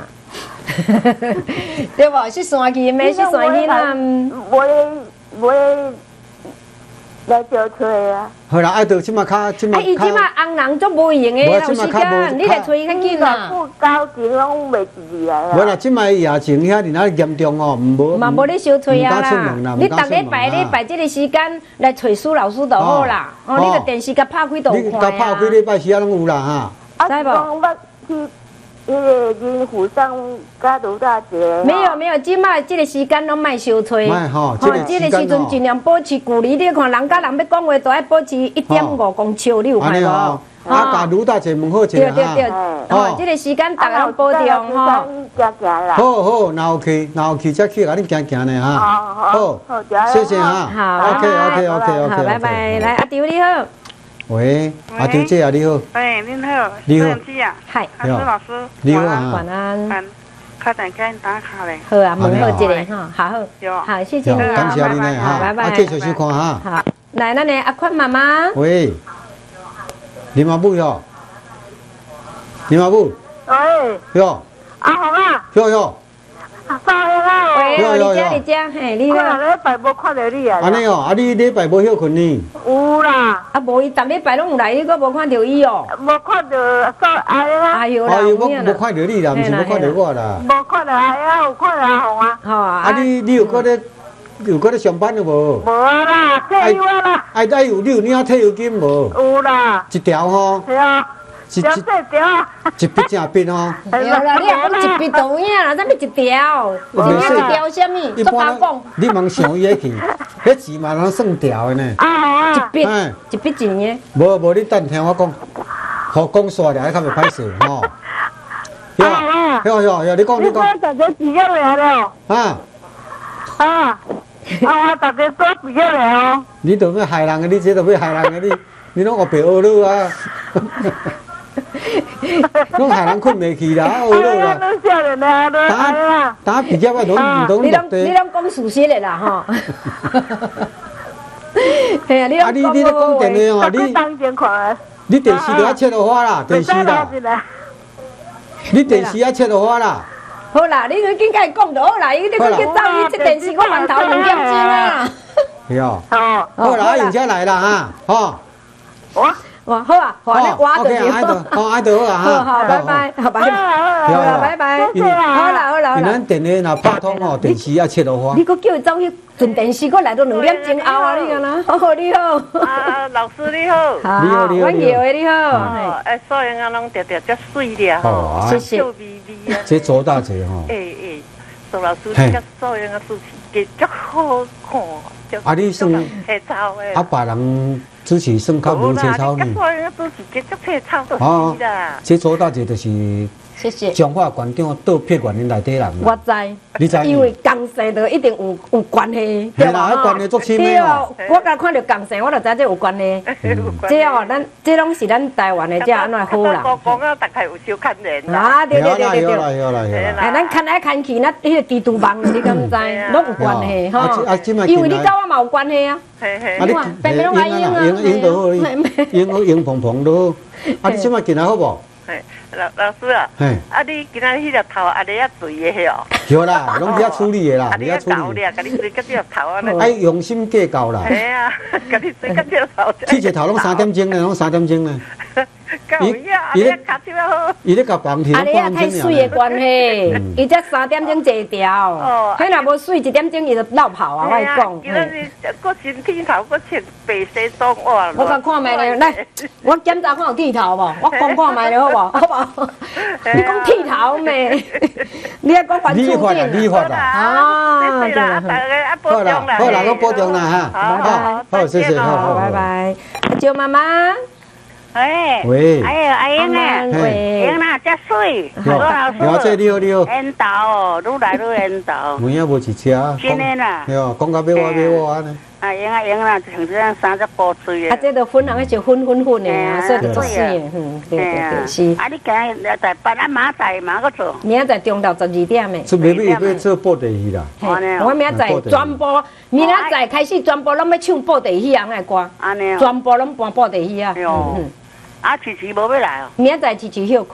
对无？失线去，咩失线囡仔？ 袂袂。 来招吹啊！ 好啦，爱到即马卡，即马。 啊，伊即马红人足无用诶，有时间你来吹较紧啦。 不高情拢袂入来啊。 无啦，即马疫情遐尔那严重哦，唔无。 嘛无咧小吹啊啦。你逐礼拜礼拜即个时间来找苏老师就好啦。哦，你个电视甲拍开就有看啊。 你甲拍开礼拜时啊拢有啦哈。知无？那个人府上加卢大姐。 没有没有，即卖即个时间拢卖小吹。 卖吼， 即个时阵尽量保持距离。你看人甲人要讲话，都爱保持一点五公尺，你有看无？ 啊，甲卢大姐问好一下对对对，吼，即个时间大家拢保重吼。 好好，那 OK， 那 OK， 再去甲你行行呢哈。 好，好， 谢谢哈。 好 ，OK OK OK OK。 好，拜拜。来，阿丢你好。 喂，阿丢姐啊，你好。 哎，您好， 你好， 嗨， 阿苏老师， 你好啊，晚安。 嗯，开展给你打卡嘞。 好啊，问好一个哈，好好，好，谢谢你啊， 感谢你呢哈， 拜拜。 啊，继续收看哈。 好，来，咱的阿宽妈妈。 喂，林妈母哟，林妈母。 喂。 哟。 阿红啊。 哟哟。 早啊！ 喂，你家你家，嘿，你好。 我礼拜无看到你啊。 安尼哦，啊，你礼拜无休困呢？ 有啦。 啊，无伊逐礼拜拢有来，你阁无看到伊哦。 无看到早哎呀。 哎呦啦， 哎呦，我无看到你啦，毋是无看到我啦。 无看到哎呀，有看到阿红啊。 吼啊。 啊，你你有搁咧有搁咧上班了无？ 无啦，退休啦。 哎哎有你有领退休金无？ 有啦。 一条吼。 是啊。一一条。 一笔正笔吼。 对啦，你若讲一笔就有影啦，啥物一条？一条一条什么？ 一般讲，你茫想伊迄去，迄钱嘛通算条的呢。 啊一笔，一笔钱呢？ 无无，你等听我讲，互讲煞了，较袂歹势吼。 啊， 哟哟哟，你讲你讲。 我大家几个来了？ 啊。 啊。啊，大家多几个来哦。 你都要害人个，你这都要害人个，你你拢学白学路啊。拢害人困袂去啦，学路啦。打打毕业啊，拢唔懂落地。 你拢讲事实的啦，吼。系啊，你啊，你你咧讲电话哦，你你电视都要切落花啦，电视啦。你电视要切落花啦。 好啦，你你紧甲伊讲就好啦，伊你讲去走伊这电视我馒头两点钟啊。 是哦。好。好啦，用车来啦哈，吼。 我。 哇，好啊，好啊，我就好。好，爱就好啊哈。好，拜拜，好拜，好啦，拜拜，好啦，好啦，好啦。 咱电话若拍通哦，电视要切落花。 你搁叫伊走去阵电视，搁来到两点钟后啊，你看啦。好，你好。 啊，老师你好。 你好，你好。 我叫的你好。 哦，哎，所有人拢条条遮水了吼， 谢谢。 笑眯眯啊。 这左大姐吼。 哎哎，苏老师你甲所有人主持加足好看。 啊，你算啊，别人主持算较无切操呢。哦，这左大姐就是。 谢谢。 彰化县长倒撇院的内底人。 我知。 你知？ 因为共生就一定有有关系， 对啦，有关系足深的哦。 我刚看到共生，我就知这有关系。这哦，咱这拢是咱台湾的这安怎好啦。 我讲啊，大概有少看人啊，对对对对对。 有啦有啦有啦。 哎，咱看来看去，那迄个蜘蛛网，你敢唔知？拢有关系哈。 啊， 因为你甲我嘛有关系啊。 啊，你平平拢用啊，用用都好，用好用蓬蓬都好。啊，你即摆进来好无？ 老老师啊，啊你今仔迄条头啊，你啊水的迄哦。 有啦，拢你啊处理的啦， 你啊处理。啊，甲你水甲这条头啊。 哎，用心计较啦。 系啊，甲你水甲这条头。 剃一头拢三点钟呢，拢三点钟呢。 伊伊咧卡手好。 伊咧甲绑起半点钟。啊，你啊太水的关系，伊才三点钟坐条。哦。迄若无水一点钟伊就落跑啊，我讲。 今仔日搁新剃头，搁穿白西装哇。 我甲看卖咧，来，我检查看有剃头无？我讲看卖咧好无？好无？你讲剃头咩？你还讲还出镜？ 你发啦， 啊， 对啦，大家啊保重啦， 好啦，我保重啦哈，好，好，谢谢，好， 拜拜。舅妈妈， 喂， 喂， 哎呀，阿英啊，英啊，遮水，罗老师， 你好，你好，你好， 缘投哦，愈来愈缘投， 有影无一车， 真的啦， 哟，讲到要我要我安尼。 啊，用啊用啦，像这样三只煲水啊。啊，这都粉红，就粉粉粉的啊，所以就做水的，嗯，对对对，是。 啊，你今日在办啊，明仔马个做。 明仔载中昼十二点的。 出明明要做布袋戏啦。 我明仔载全部，明仔载开始全部拢要唱布袋戏啊，那歌。 安尼。 全部拢搬布袋戏啊。 嗯。啊，琪琪无要来哦。 明仔载琪琪休困。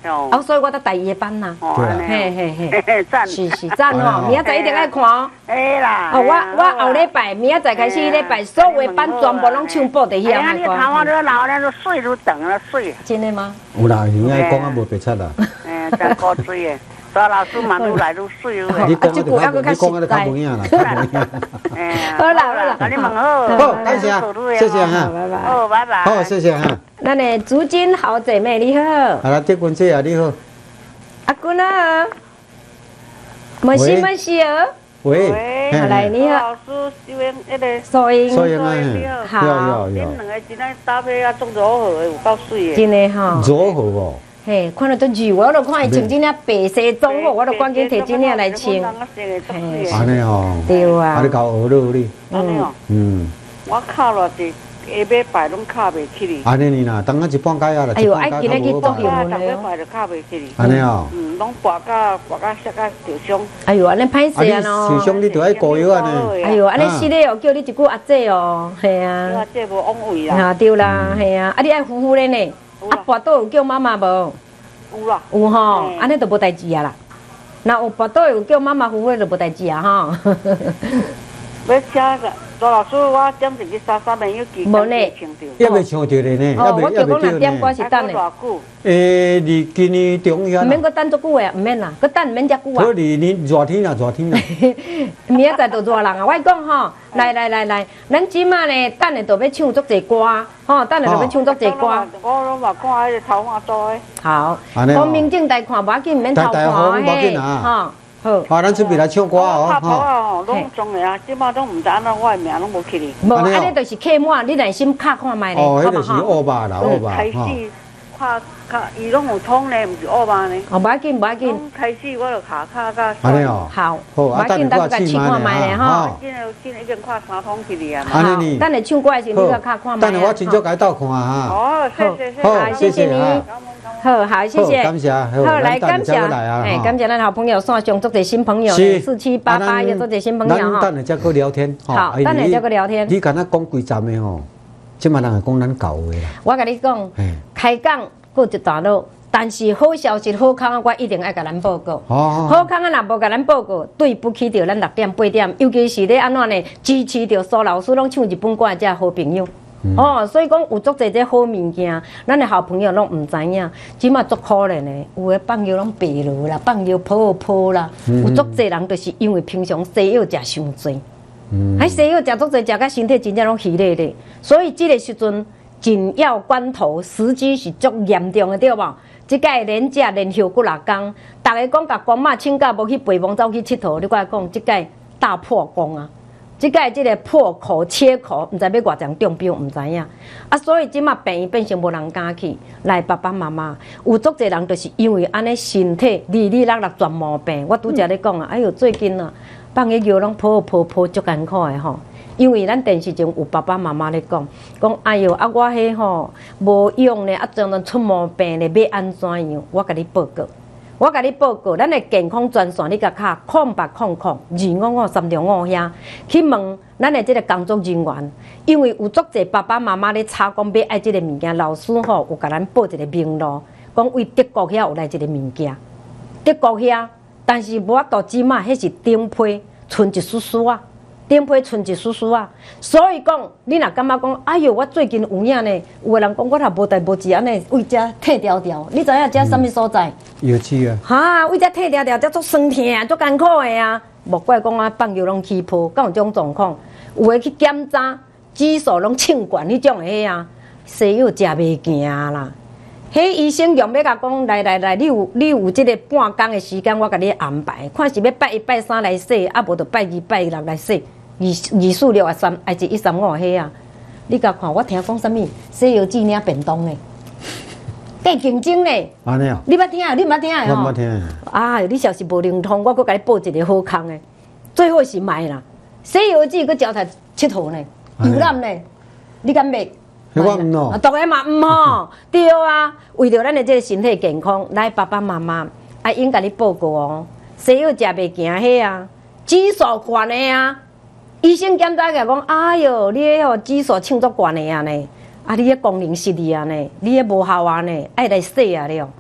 哦，所以我得第二个班呐。 对啊， 嘿嘿嘿， 赞， 是是赞哦，明仔载一定爱看。 哎啦， 哦，我我后礼拜明仔载开始礼拜，所有班全部拢唱报在遐哎呀，你看我这老了都水都长了水。 真的吗？ 有啦，现在讲啊无白出啦。 嗯，真高水诶。所老师嘛，愈来愈水了。 你讲的较，你讲的较不一样啦，较不一样。 好啦好啦， 你问好， 好，感谢，谢谢哈， 拜拜。 好，拜拜。 好，谢谢哈。 咱的竹金好姐妹你好， 好啦，德君姐啊，你好。 阿君啊，没事没事哦。 喂， 来你好。 老师，这边那个收音， 收音啊， 好， 有有有。 恁两个真爱搭配啊，做柔和的，有够水的。 真的哈。 柔和哦。 嘿，看到都热，我都看伊穿这领白西装哦，我都赶紧摕这领来穿。 嘿，安尼哦。 对啊。 啊，你搞学了你。 嗯。 嗯。 我靠了这。下礼拜拢卡袂起哩。 安尼你呐，等下一半解啊啦， 哎呦，爱今日去做戏了。下礼拜就卡袂起哩。 安尼哦。 嗯，拢拔到拔到摔到受伤。 哎呦，安尼歹势啊喏。 受伤你就爱膏药啊呢。 哎呦，安尼死咧哦，叫你一句阿姐哦，系啊。 阿姐无往位啦。 啊对啦，系啊，啊你爱呼呼咧呢。啊拔倒有叫妈妈无？ 有啦。 有吼，安尼就无代志啊啦。那有拔倒有叫妈妈呼呼就无代志啊哈。 要请个。周老师，我点一个三三零要记， 无呢， 也未唱着咧呢， 哦，我叫讲两点关是等的。 诶，离今年中遐。 唔免搁等足久诶，唔免啦，搁等唔免遮久啊。 好，离你热天啦，热天啦。 明仔载就热人啊！我讲吼，来来来来，咱即马呢，等下就要唱足济歌，吼，等下就要唱足济歌。 我拢嘛看迄个头发多诶。 好，光明正大看，无要紧，唔免偷看嘿， 吼。 好，啊，咱准备来唱歌哦， 拍拖啊，拢中个啊，即马拢唔知安怎，我诶名拢无去哩。 无，安尼就是客满，你耐心敲看卖咧， 好不好？哦，迄就是乌巴啦，乌巴。 开始敲敲，伊拢有通咧，毋是乌巴呢。 哦，无要紧，无要紧。 开始我就敲敲到。 安尼哦。 好。 好， 无要紧，等甲试看卖咧，吼。 今日今日已经看三通去哩啊。 好，等下唱歌诶时，你甲敲看卖。 等下我真少甲伊斗看哈。 哦，谢谢谢谢。 好，谢谢你。好好，谢谢。 感谢。好， 来感谢，哎，感谢咱好朋友线上做者新朋友，四七八八又做者新朋友哈。 咱等下再搁聊天， 好，等下再搁聊天。 你敢若讲几站的吼，即嘛人会讲咱旧话啦。 我甲你讲，开讲过一段路，但是好消息好康啊，我一定爱甲咱报告。好康啊，若无甲咱报告，对不起着咱六点八点，尤其是咧安怎呢？支持着苏老师拢唱日本歌的这好朋友。哦，所以讲有足侪这好物件，咱的好朋友拢唔知影，即马足可怜的，有诶放药拢白落啦，放药泡泡啦，有足侪人就是因为平常西药食伤济，喺西药食足济，食到身体真正拢虚咧咧，所以即个时阵紧要关头，时机是足严重的，对无？即个连食连休几六工，逐个讲甲公妈请假无去陪忙走去佚佗，你甲讲即个大破功啊！即个即个破口切口，毋知要偌强中标，毋知影啊，所以即马病院变成无人敢去。来爸爸妈妈，有足侪人就是因为安尼身体哩哩落落全毛病。我拄则咧讲啊，哎哟，最近啊，放个药拢泡泡泡足艰苦的吼。因为咱电视上有爸爸妈妈咧讲，讲哎哟啊，我迄吼无用咧，啊，常常出毛病咧，要安怎样？我甲你报告。我甲你报告，咱的健康专线，你甲敲空八空空二五五三六五遐去问咱的这个工作人员，因为有足侪爸爸妈妈咧查讲要爱这个物件，老师吼有甲咱报一个名录，讲为德国遐有来这个物件，德国遐，但是无法度即马迄是顶批剩一丝丝啊。顶批剩一丝丝啊，所以讲，你若感觉讲，哎哟，我最近有影呢，有个人讲我若无代无志安尼，为遮退条条，你知影遮什么所在？ 药剂啊！ 哈，为遮退条条，遮足酸痛，足艰苦的啊！莫怪讲啊，放药拢起泡，敢有种状况？有诶去检查，指数拢称悬，迄种诶啊，西药食袂行啦。迄医生用要甲讲，来来来，你有你有即个半工的时间，我甲你安排，看是要拜一拜三来洗，啊无就拜二拜六来洗。二二四六啊三，还是一三五迄啊？你甲看，我听讲啥物？西药剂领便当呢？计竞争呢？ 安尼啊？ 你捌听啊？你毋捌听啊？ 我捌听。 啊，你小是无灵通，我搁甲你报一个好康的，最好是卖啦。西药剂搁招待佚佗呢，游览呢，你敢卖？ 我唔咯。 当然嘛唔吼，对啊，为着咱的这个身体健康，来爸爸妈妈啊，应甲你报告哦，西药食袂行迄啊，指数悬的啊。医生检查甲讲，哎哟，你迄吼指数称足悬的啊呢，啊你迄功能失去啊呢，你迄无效啊呢，爱来洗啊了。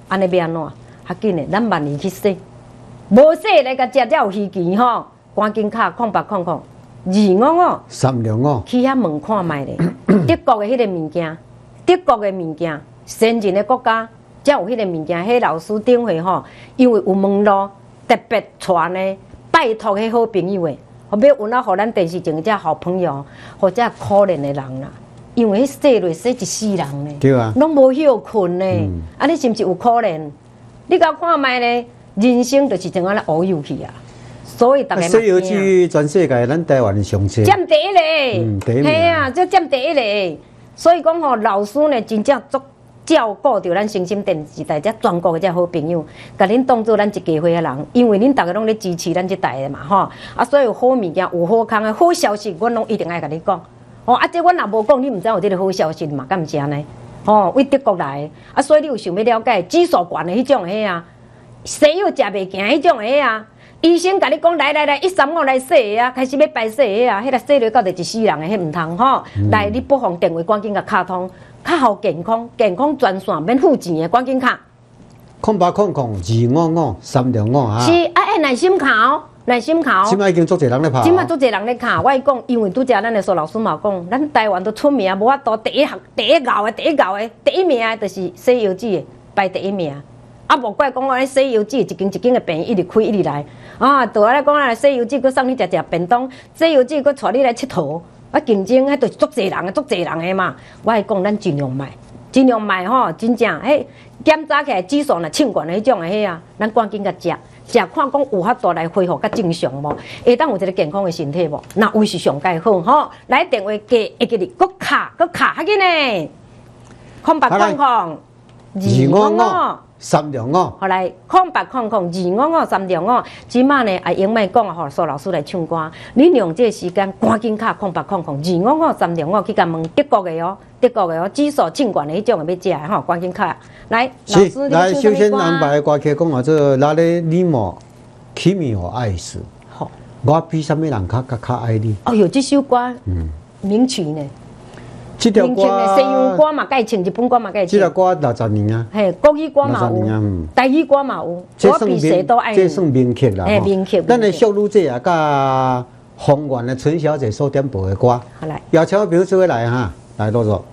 安尼要安怎？较紧的，咱万年去洗，无洗来甲食才有鱼钱吼，赶紧卡空白空空，二五五三两五， 去遐问看卖咧，德国的迄个物件，德国的物件，先进的国家才有迄个物件。迄老师顶回吼，因为有问路，特别传呢，拜托迄好朋友的，后尾有那互咱电视前只好朋友，或者可怜的人啦。因为迄洗落洗一世人呢， 对啊， 拢无休困呢，嗯、啊，你是毋是有可怜？你甲看卖呢，人生就是怎啊咧乌有去啊！所以大家嘛， 西游记全世界咱台湾上车， 占第一嘞， 嗯，第一名， 系啊，这占第一嘞。所以讲吼，老师呢真正足照顾着咱星星电视台这全国的这好朋友，甲恁当做咱一家伙的人，因为恁大家拢咧支持咱这台的嘛吼，啊，所以有好物件有好康的好消息，阮拢一定爱甲你讲。哦，啊，这阮若无讲，你毋知有这个好消息嘛？敢毋是安尼？哦，为德国来的，啊，所以你有想要了解指数悬的迄种的啊？西药食袂行迄种个啊，医生甲你讲来来来，一三五来洗啊，开始要排洗个啊，迄个洗了到底一世人个，迄毋通吼。嗯、来，你不妨电话赶紧甲卡通，较好健康，健康专线免付钱个，赶紧卡。 空八空空二五五三两五啊。 是啊，哎，耐心卡，耐心卡。 即摆已经足侪人咧拍。 即摆足侪人咧卡，我讲，因为拄则咱的苏老师嘛讲，咱台湾都出名，无法度第一行、第一搞的、第一搞的、第一名的，就是西药剂排第一名。啊，无怪讲我西游记一间一间的病一直开一直来，啊，倒来讲啊，西游记佮送你食食便当，西游记佮带你来佚佗，啊，竞争迄就是足侪人的，足侪人的嘛。我係講咱盡量賣，盡量賣吼，真正迄檢查起來指數若稱懸的迄種的迄啊，咱趕緊甲食，食看講有法度來恢復較正常無，會當有一個健康的身體無，那會是上介好吼。來電話加會記你，佮卡佮卡較緊呢，空白空空二五五。 三兩五， 後來空白空空二五五三兩五，即馬呢啊英妹講啊，吼蘇老師來唱歌，你用這個時間趕緊卡空白空空二五五三兩五去甲問德國的哦，德國的哦，指數稱懸的迄種的要食的吼，趕緊卡來。老師， 來首先安排歌曲講啊，這那咧你莫奇妙愛死，好，我比什麼人較較較愛你。 哦喲，這首歌，嗯，名曲呢？ 這條歌， 西洋歌嘛，該唱；日本歌嘛，該唱。 這條歌六十年啊。 係國語歌嘛有，台語歌嘛有。我比誰都愛你。 這算名曲啦。 誒，名曲。 咱的小女姐啊，甲豐原的陳小姐所點播的歌。 好來。 邀請表姊妹來哈，來多多。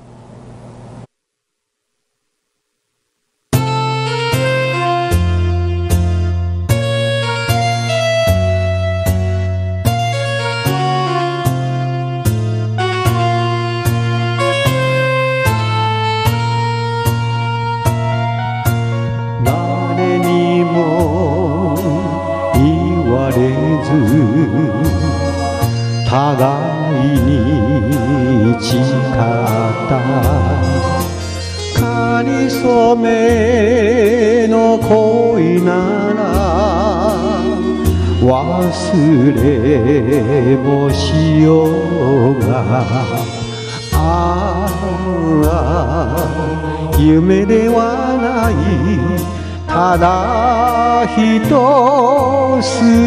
互いに誓ったかりそめの恋なら忘れもしようがああ夢ではないただ一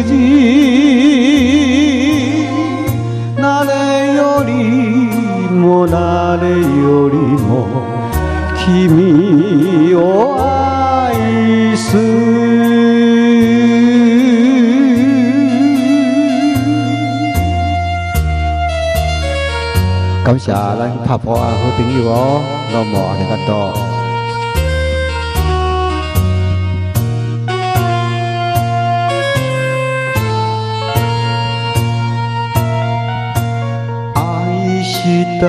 筋誰よりも誰よりも君を愛す感謝咱拍波啊好朋友哦，どうもありがとう。した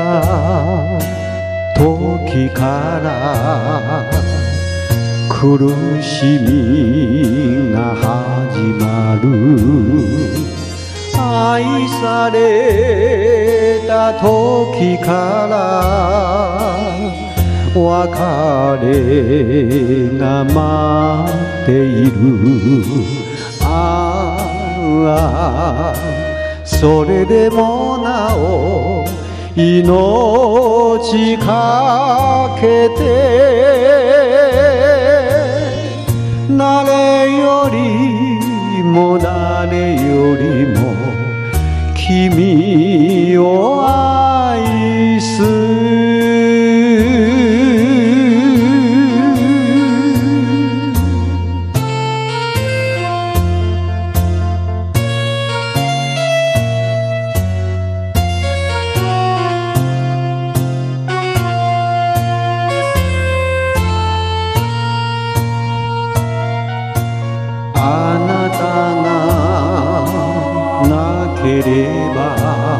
時から苦しみが始まる愛された時から別れが待っているああそれでもなお命かけて誰よりも誰よりも君を愛すれば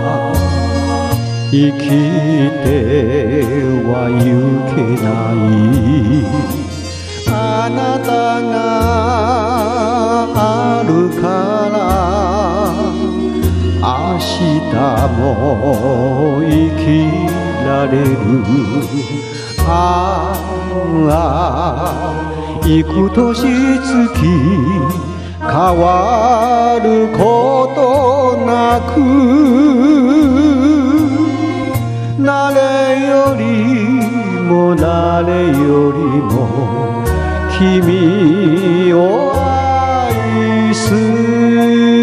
生きてはゆけないあなたがあるから明日も生きられるああ幾年月変わることなく誰よりも誰よりも君を愛す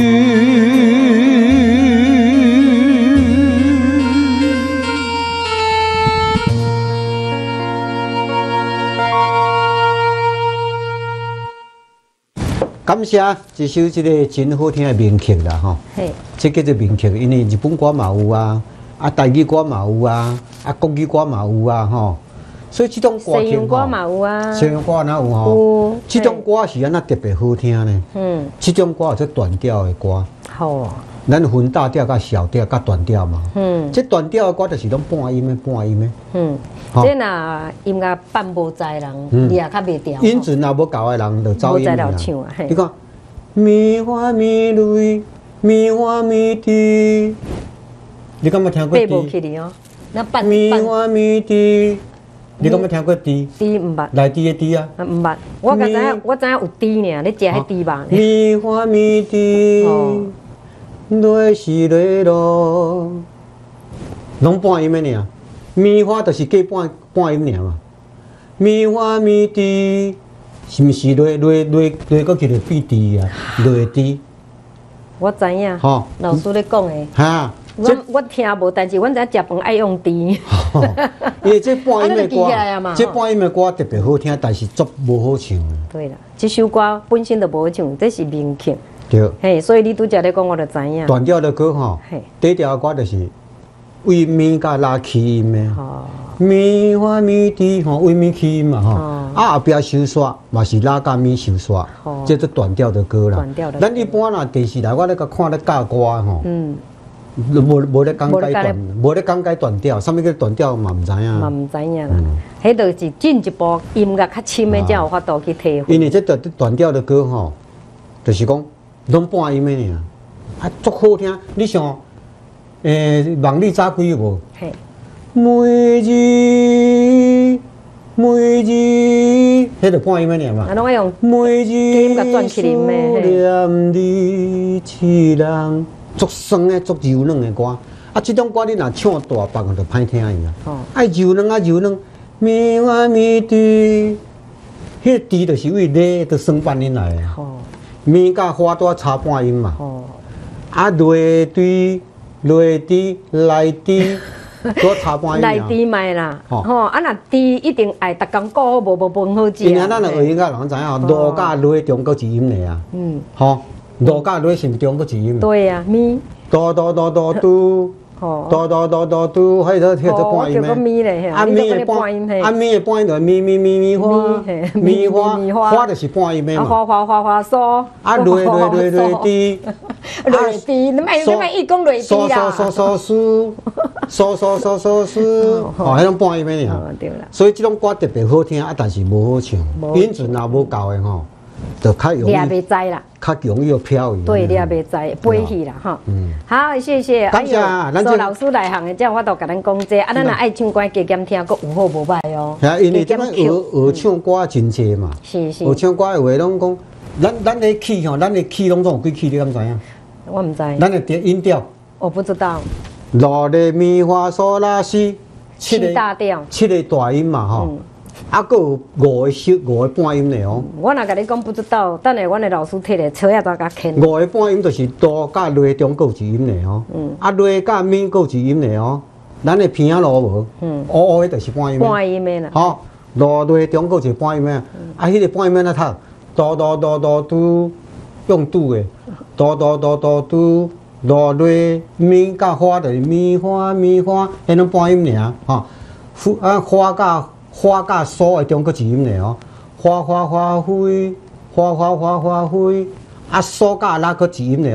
感谢一首这个真好听的名曲啦吼，这叫做名曲，因为日本歌嘛有啊，啊台语歌嘛有啊，啊国语歌嘛有啊吼，所以这种歌曲歌嘛有啊， 西洋歌哪有吼？这种歌是安那特别好听呢？嗯，这种歌叫短调的歌。好，咱分大调、甲小调、甲短调嘛。嗯，这短调的歌就是拢半音的、半音的。嗯。 这若音乐伴无在人，你也较袂调。 音准若无够的人，就走音啦。你看，咪花咪泪，咪花咪滴，你敢有听过滴？ 背无起哩哦。那伴咪花咪滴，你敢有听过滴？ 滴唔捌。 来滴的滴啊？ 唔捌。我甲知影，我知影有滴呢，你食迄滴吧？ 咪花咪滴，落是落落，拢半音的呢。咪花就是计半半音尔嘛，咪花咪滴，是毋是落落落落个叫做变滴啊？落滴。 我知影，吼，老师咧讲诶。哈，我我听无，但是阮知影食饭爱用滴。 因为这半音的歌，这半音的歌特别好听，但是足无好唱。 对啦，这首歌本身就无好唱，这是名曲。 对。 嘿，所以你拄则咧讲，我就知影。 断掉的歌吼，第一条歌就是。为咪甲拉起音的，咪花咪滴吼，为咪起音嘛吼，啊后壁收煞嘛是拉甲咪收煞，这做断调的歌啦。咱一般啦电视台我咧个看咧教歌吼，嗯，无无咧讲解断，无咧讲解断调，啥物叫断调嘛唔知影。 嘛唔知影啦，迄就是进一步音乐较深的才有法度去体会。 因为这断断调的歌吼，就是讲拢半音的尔，啊足好听，你像。诶，望你早几无？嘿，每日每日，迄个半音的嘛。 啊，拢爱用每日甲转起嚟咩？ 念你凄凉，足酸的、足柔软的歌。啊，这种歌你若唱大放就歹听伊啊。哦。爱柔软啊柔软，咪花咪滴，迄个滴就是为咧都算半音来的。哦。咪甲花多差半音嘛。哦。啊，落对。落滴来滴，多差半音。 来滴卖啦，吼啊！若滴一定爱逐工顾好，无无分好食。 因为咱学音乐人知影，落甲落中国一音嘞啊。嗯。吼，落甲落是毋中国一音？ 对呀，咪。 哆哆哆哆嘟。吼。哆哆哆哆嘟，迄个迄个半音咩？ 啊咪的半音，啊咪的半音就咪咪咪咪花，咪花花就是半音咩嘛。 花花花花嗦。 啊落落落落滴。 落滴，你咪你咪伊讲落滴啦。 嗦嗦嗦嗦嗦嗦嗦嗦嗦，哦，迄种半音咩尔？对啦。所以这种歌特别好听啊，但是无好唱，音准也无够的吼，就较容易。 你也袂知啦。 较容易飘移。 对，你也袂知飞去啦哈。嗯。好，谢谢。 感谢。 做老师来行的，才有法度甲咱讲这，啊，咱若爱唱歌加减听，佫有好无歹哦。 系啊，因为咱学学唱歌真济嘛。 是是。 学唱歌的话，拢讲，咱咱的起吼，咱的起拢总有几起，你敢知影？ 我唔知。 咱的调音调。 我不知道。 哆来咪发嗦拉西， 七个大调， 七个大音嘛吼。啊，佫有五个小五个半音嘞哦。 我若甲你讲不知道，等下阮的老师摕来册仔再甲牵。 五个半音就是哆甲落中佫有一音嘞哦。嗯。啊，落甲咪佫有一音嘞哦。咱的鼻仔路无？嗯。乌乌的就是半音。 半音的啦。 吼，落落中佫有一个半音的，啊，迄个半音的哪读？哆哆哆哆嘟，用嘟的，哆哆哆哆嘟，落落咪甲花就是咪花咪花，迄种半音尔吼。啊，花甲。花甲嗦的中国一音嘞哦，花花花灰，花花花花灰，啊嗦甲拉个一音嘞哦，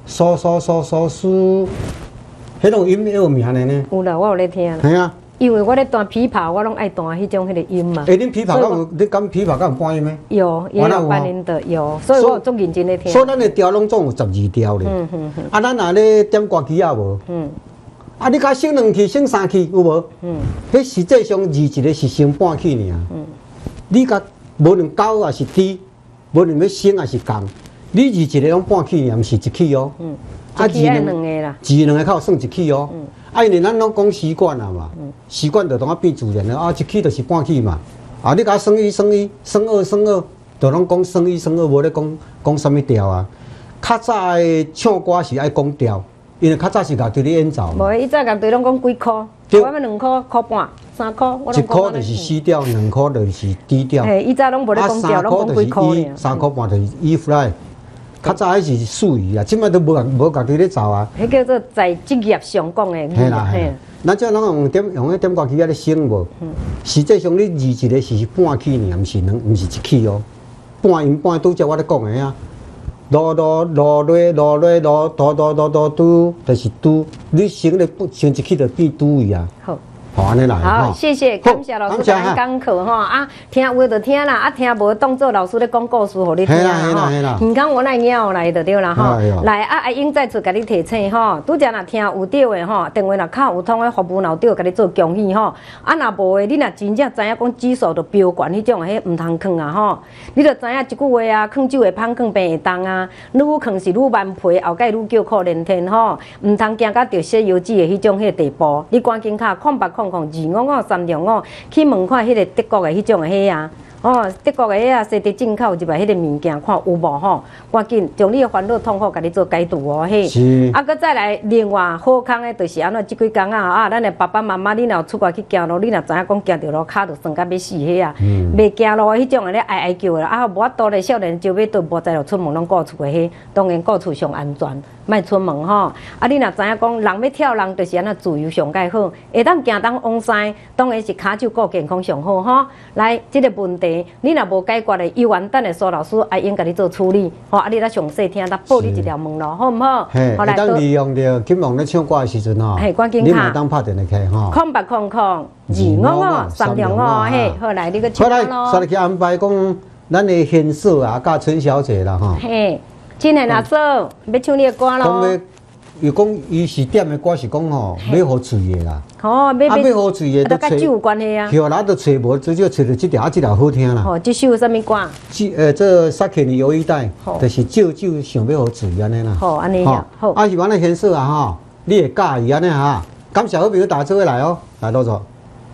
嗦嗦嗦嗦嗦，迄种音有名的呢。 有啦，我有咧听。 系啊。 因为我咧弹琵琶，我拢爱弹迄种迄个音嘛。 诶，恁琵琶敢有？你敢琵琶敢有半音咩？ 有，也有半音的有，所以我足认真咧听。 所以咱的调拢总有十二调咧。嗯嗯嗯。啊，咱若咧点歌曲啊无？嗯。啊，你甲升两去、升三去有无？嗯。迄实际上二一个是升半去尔。嗯。你甲无论高还是低，无论要升还是降，你二一个拢半去尔，毋是一去哦。嗯。 啊，二两个啦。 二两个较有算一去哦。嗯。啊，因为咱拢讲习惯啊嘛，习惯就当啊变自然了啊，一起就是半起嘛。啊，你甲升一、升一、升二、升二，就拢讲升一、升二，无咧讲讲什么调啊。较早的唱歌是爱讲调，因为较早是乐队咧演奏。 无，伊早乐队拢讲几箍，我们两箍、箍半、三箍，我一箍就是 C 调，两箍就是 D 调。 嘿，伊早拢无咧讲调，拢讲几箍尔。 三箍半就是 E flat。较早迄是属于啊，即摆都无无乐队咧走啊。 迄叫做在职业上讲的。 嘿啦嘿。咱即拢用点用迄点歌曲啊咧升无？实际上你二一个是半起尔，毋是两，毋是一起哦。半音半拄则我咧讲的啊。哆哆哆来哆来哆哆哆哆哆嘟，就是嘟。你升咧升一起就变嘟去啊。好。好，安尼来。 好，谢谢，感谢老师来讲课哈啊，听有就听啦，啊听无当做老师咧讲故事，互你听啦哈。你看我来鸟来就对啦哈。来啊，阿英再次甲你提醒哈，拄则若听有对的哈，电话若敲有通的服务老对，甲你做恭喜哈。啊，若无的，你若真正知影讲指数就飙悬迄种，迄毋通囥啊吼。你着知影一句话啊，囥酒会芳，囥病会重啊，愈囥是愈顽皮，后盖愈叫苦连天吼。毋通惊到着血油脂的迄种迄个地步，你赶紧卡空白空。二五五三六五去问看迄个德国的迄种的迄啊，哦，德国的迄啊，西地进口入来迄个物件，看有无吼？赶紧将你的烦恼痛苦，甲你做解除哦，嘿。是。啊，搁再来另外好康的，就是安怎即几工啊啊，咱的爸爸妈妈，你若出外去行路，你若知影讲行着路骹就酸甲要死迄啊，袂行路迄种的咧哀哀叫的啊，无法度咧少年少尾都无在路出门拢顾厝的迄，当然顾厝上安全。莫出门吼，啊！你若知影讲人要跳人，就是安那自由上介好，会当行当往西，当然是骹手顾健康上好吼。来，即个问题你若无解决的，有完等下苏老师阿英甲你做处理，吼！啊，你来详细听，来报你一条门路，好唔好？ 嘿，会当利用着金王咧唱歌的时阵吼， 嘿，赶紧你嘛当拍电话去吼。 空白空空，二五五三六五，嘿，好来，你个唱咯。 好来，再来去安排讲咱的贤嫂啊，甲春小姐啦吼。 嘿，今天阿嫂要唱你的歌咯。 又讲，伊是点的歌是讲吼，要好嘴的啦。 哦，要要好嘴的， 都甲酒有关系啊。 后来都找无，至少找到这条，这条好听啦。 哦，这首什么歌？ 这呃，这萨克尼有一代，就是酒酒想要好嘴安尼啦。 好，安尼呀。好， 啊是完了显示啊哈，你会介意安尼哈？感谢好朋友打这位来哦，来多少？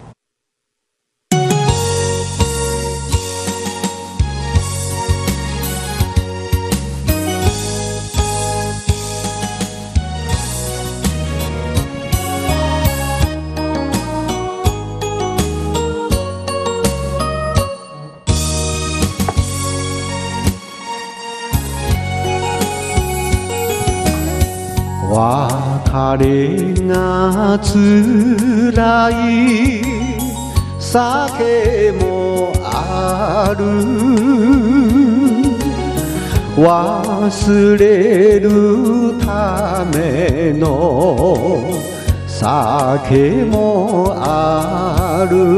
別れが辛い酒もある忘れるための酒もある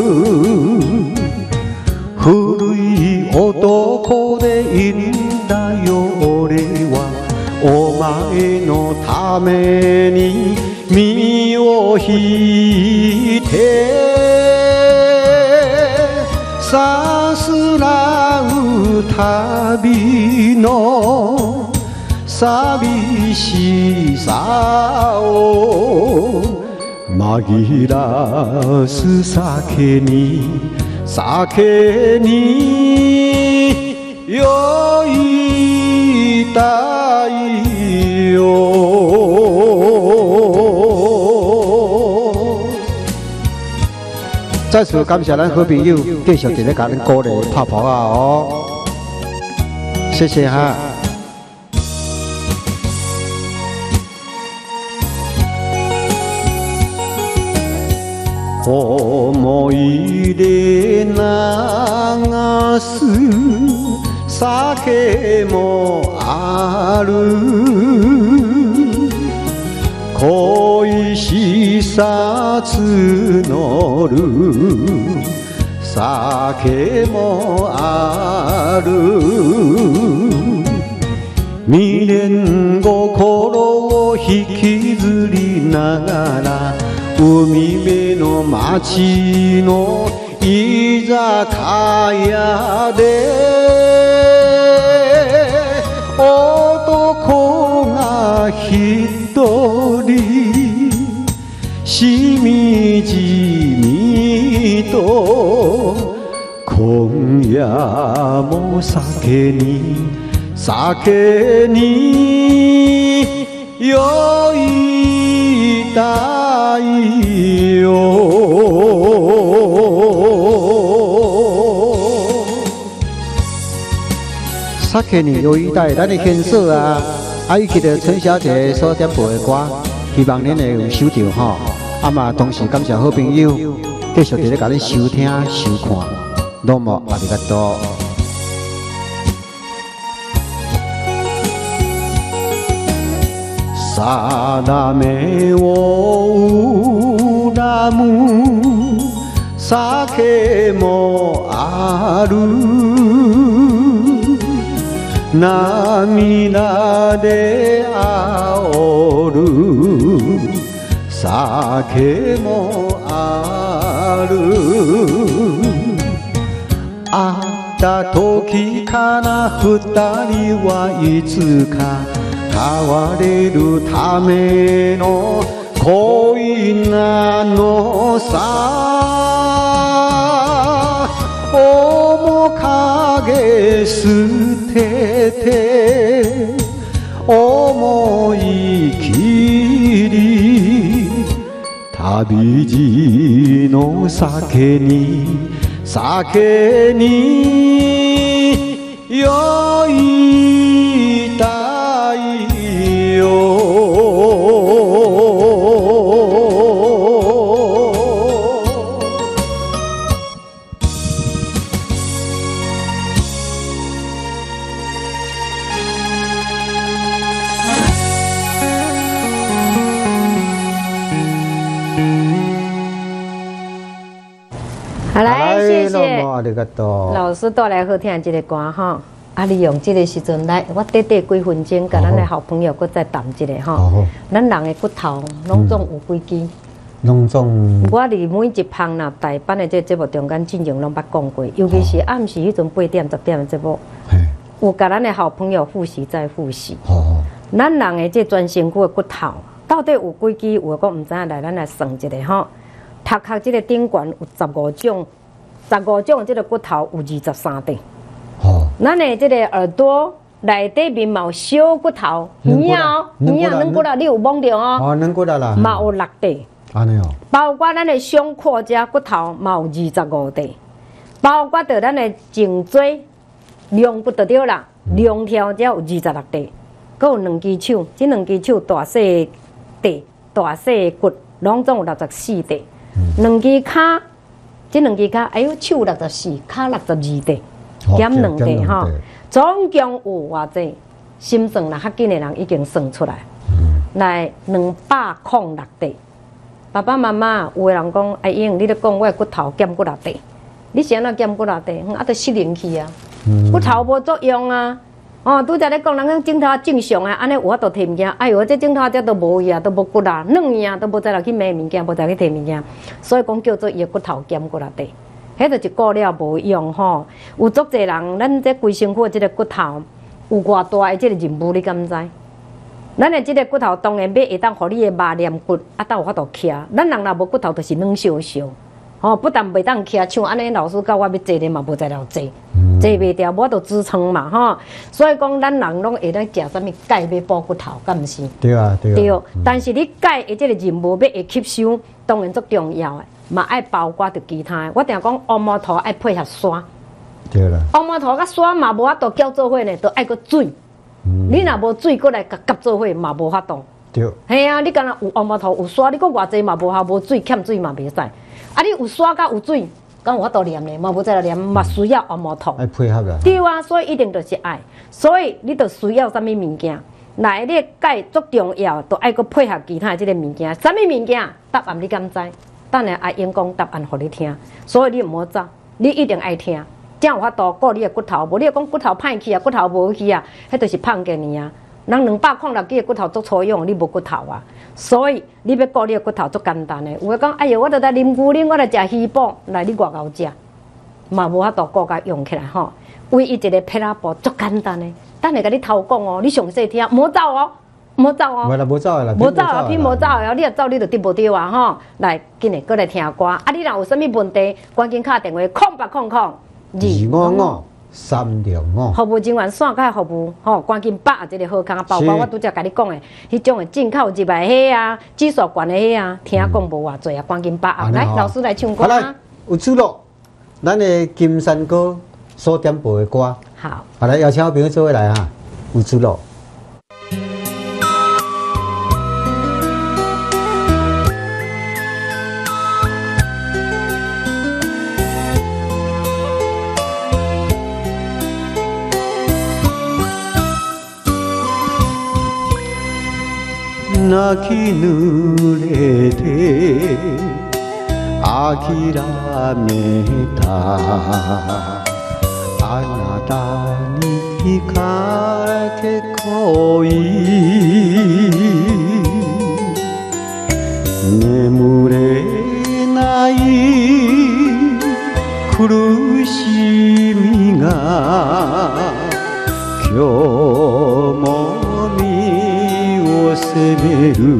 古い男でいいんだよ俺はお前のために身を引いてさすらう旅の寂しさを紛らす酒に酒に酔いたいよ。再次感谢咱好朋友继续伫咧甲咱鼓励拍拍啊哦，谢谢哈。思い出流す酒もある恋しさ募る酒もある未練心を引きずりながら海辺の町の居酒屋で男が一人しみじみと今夜も酒に酒に酔いたいよ酒に酔いたい，咱的牵手啊，爱去到陈小姐所点播的歌，希望恁会有收到吼。啊嘛，同时感谢好朋友继续伫咧甲恁收听收看，どうもありがとう。定めを恨む酒もある涙で煽る酒もある会った時から二人はいつか変われるための恋なのさ面影捨てて思い切り旅路の酒に酒に酔いたいよ好来，谢谢老师带来好听这个歌哈。啊，利用这个时阵来，我短短几分钟，甲咱的好朋友搁再谈一下哈。咱人的骨头拢总有几支？ 拢总。 我伫每一项呐，台版的这节目中间进前拢捌讲过，尤其是暗时迄阵八点、十点的节目，有甲咱的好朋友复习再复习。咱人的这全身躯的骨头到底有几支？有个唔知影来，咱来算一下哈。头壳这个顶悬有十五种，十五种这个骨头有二十三块。哦，咱的这个耳朵内底面嘛有小骨头，圆哦，圆啊，软骨啊，你有摸着哦？ 哦，软骨啊啦。 嘛有六块。 安尼哦。 包括咱的胸廓这骨头嘛有二十五块，包括着咱的颈椎、两骨就对啦，两条这有二十六块，搁有两只手，这两只手大细块、大细骨，拢总有六十四块。两只骹，这两只骹，哎呦，手六十四，骹六十二块，减两块哈，总共有偌济？心算啦，较紧的人已经算出来，来两百零六块。爸爸妈妈有的人讲，阿英，你咧讲我的骨头减骨六块，你是安怎减骨六块？啊，得失灵去啊，骨头无作用啊。哦，拄则咧讲，人讲镜头正常啊，安尼有法度摕物件。哎呦，这镜头这都无去啊，都无骨啊，软去啊，都无再来去买物件，无再去摕物件。所以讲叫做伊的骨头减骨啦地，迄就一顾了无用吼。有足侪人，咱这规身躯的这个骨头有偌大的这个任务，你敢知？咱的这个骨头当然要会当，互你的肉黏骨啊，才有法度徛。咱人若无骨头，就是软烧烧。哦，不但袂当徛，像安尼老师教我要坐咧嘛，无在了坐，坐袂掉，无都支撑嘛，吼。所以讲，咱人拢会当食啥物钙要补骨头，敢毋是？ 对啊，对啊。 对，但是你钙的这个任务要会吸收，当然足重要的，嘛爱包括着其他的。我定讲按摩头爱配合刷。 对啦。 按摩头甲刷嘛无法度搅做伙呢，都爱个水。你若无水，过来甲夹做伙嘛无法度。 对。 系啊，你敢若有按摩头有刷，你讲偌济嘛无效，无水欠水嘛袂使。啊！你有刷甲有水，敢有法度念咧？嘛无再来念，嘛需要按摩头。 爱配合啦。 对啊，所以一定就是爱，所以你就需要啥物物件？ 来你钙足重要，都爱个配合其他即个物件。什么物件？答案你敢知？等下阿英讲答案互你听，所以你唔好走，你一定爱听。这样有法度顾你的骨头，无你讲骨头歹去啊，骨头无去啊，迄就是胖给你啊。人两百矿六支的骨头足粗用，你无骨头啊。所以你要顾你的骨头足简单的。有诶讲，哎哟，我著来啉牛奶，我来食鱼脯，来你外口食，嘛无法度顾甲用起来吼。唯一一个撇拉步足简单的，等下甲你偷讲哦，你详细听，莫走哦，莫走哦。 袂啦，无走啦， 无走啊，偏无走哦，你若走，你就得无着啊吼。来，紧诶，过来听歌。啊，你若有啥物问题，赶紧敲电话空八空空。 二五五三六五， 服务人员线甲服务吼，赶紧把这个好康，包括我拄则甲你讲的，迄种的进口入来迄啊，技术悬的迄啊，听讲无偌济啊，赶紧把啊，来老师来唱歌啊。 有出路，咱的金山哥所点播的歌， 好， 好来邀请我朋友做伙来哈，有出路。泣き濡れて諦めたあなたにかけ恋眠れない苦しみが今日も責める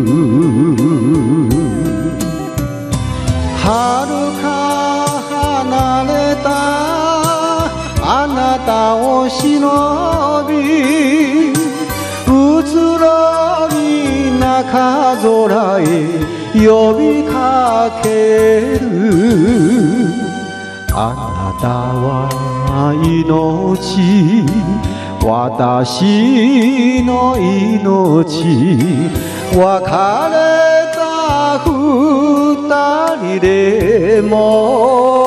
遥か離れたあなたを忍び移ろい中空へ呼びかけるあなたは命私の命別れた二人でも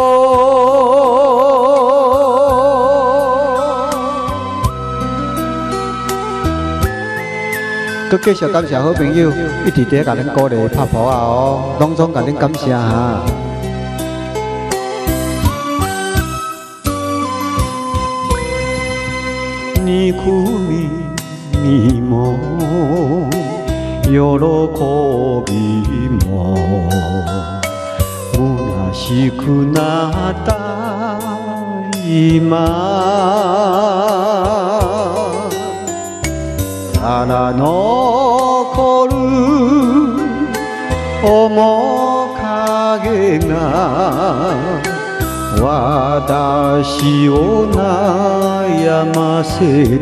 佮繼續感謝好朋友一直在甲恁鼓勵拍鼓啊哦，攏總甲恁感謝哈。憎みにも喜びも虚しくなった今ただ残る面影が私を悩ませる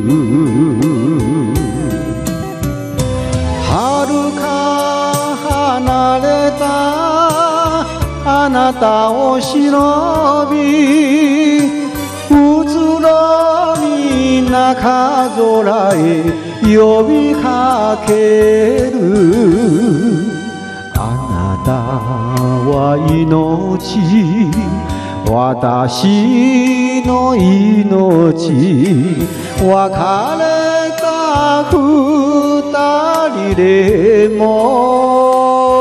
遥か離れたあなたを忍び移ろい中空へ呼びかけるあなたは命私の命別れた二人でも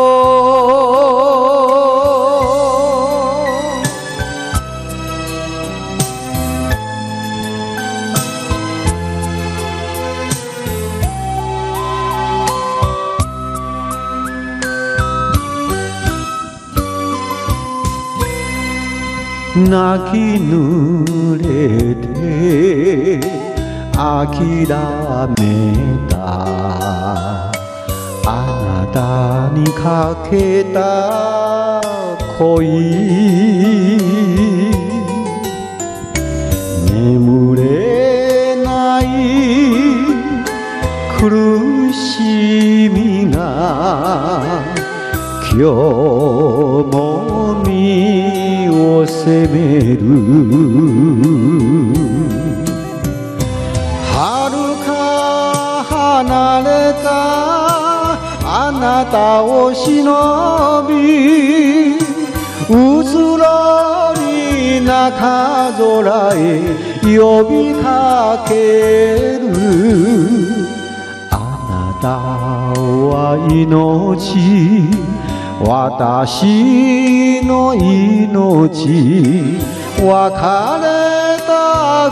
泣き濡れて諦めたあなたにかけた恋眠れない苦しみが今日も身を責める遥か離れたあなたを忍び移ろい中空へ呼びかけるあなたは命私の命別れた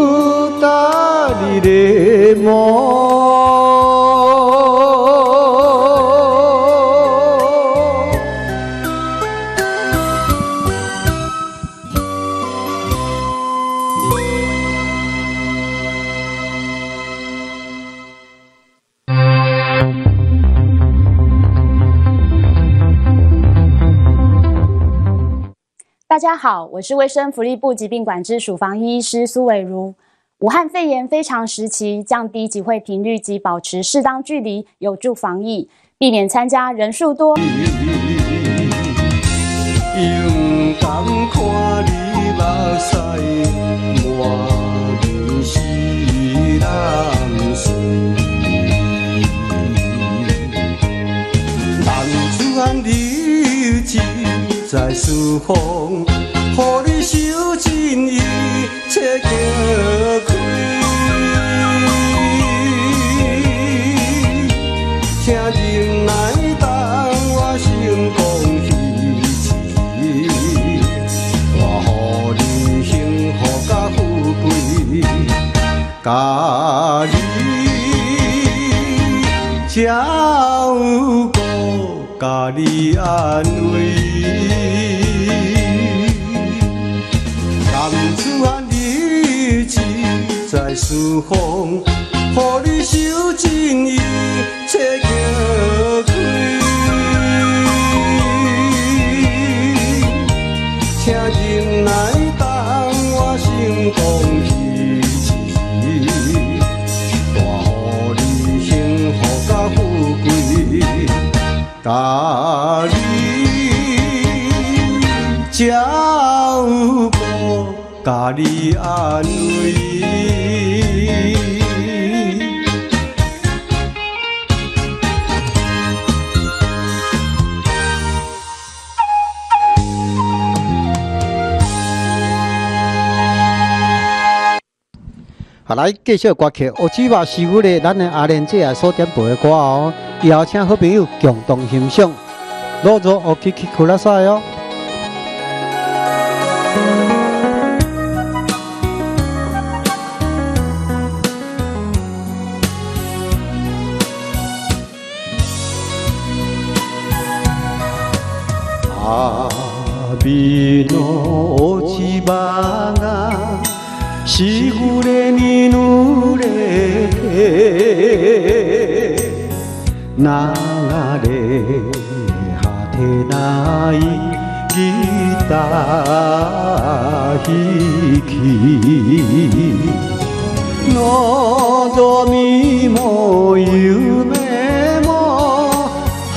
二人でも大家好，我是卫生福利部疾病管制署防疫医师苏伟如。武汉肺炎非常时期，降低集会频率及保持适当距离，有助防疫，避免参加人数多。勇敢看你目屎，我人是人水。人自然日子在四方。予你守真意，切行开。请人来当我成功喜事，我予你幸福甲富贵，甲你照顾，甲你安慰。自然日子在四方，予你守真意，切行开。请人来当我成功喜事，我予你幸福甲富贵，甲你照顾。甲你安慰。好，来继续歌曲，有只话是阮的，咱的阿莲姐啊所点播的歌哦。以后请好朋友共同欣赏，どうぞお聴きください哦。旅の落ち葉がしぐれに濡れて流れ果てないギター弾き望みも夢も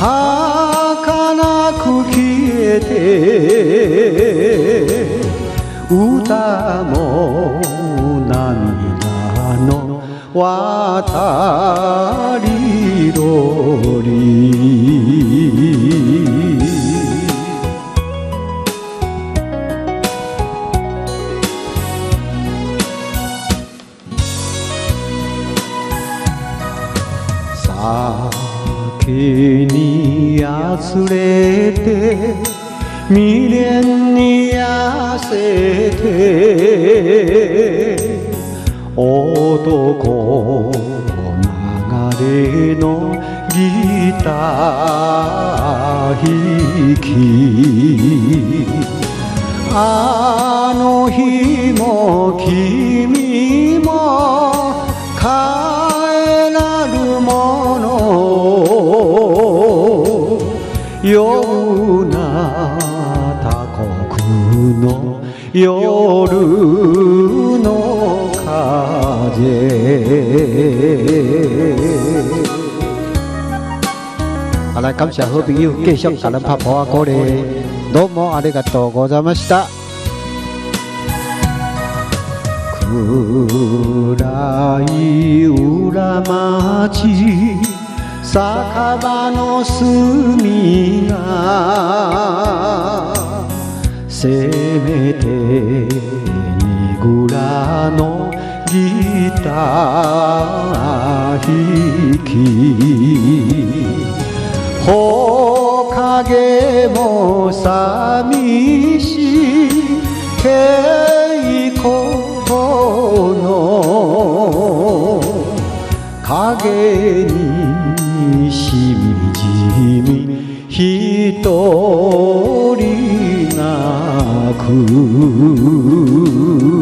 儚く消えて歌も涙の渡り鳥酒にあつれて未練に痩せて男流れのギター弾きあの日も君も帰らぬものような他国の夜の風好，来感谢好朋友继续给咱拍波啊鼓励，どうもありがとうございました。暗い裏町酒場の隅がせめて裏のギター弾き木陰も寂しい稽古の影にしみじみ一人泣く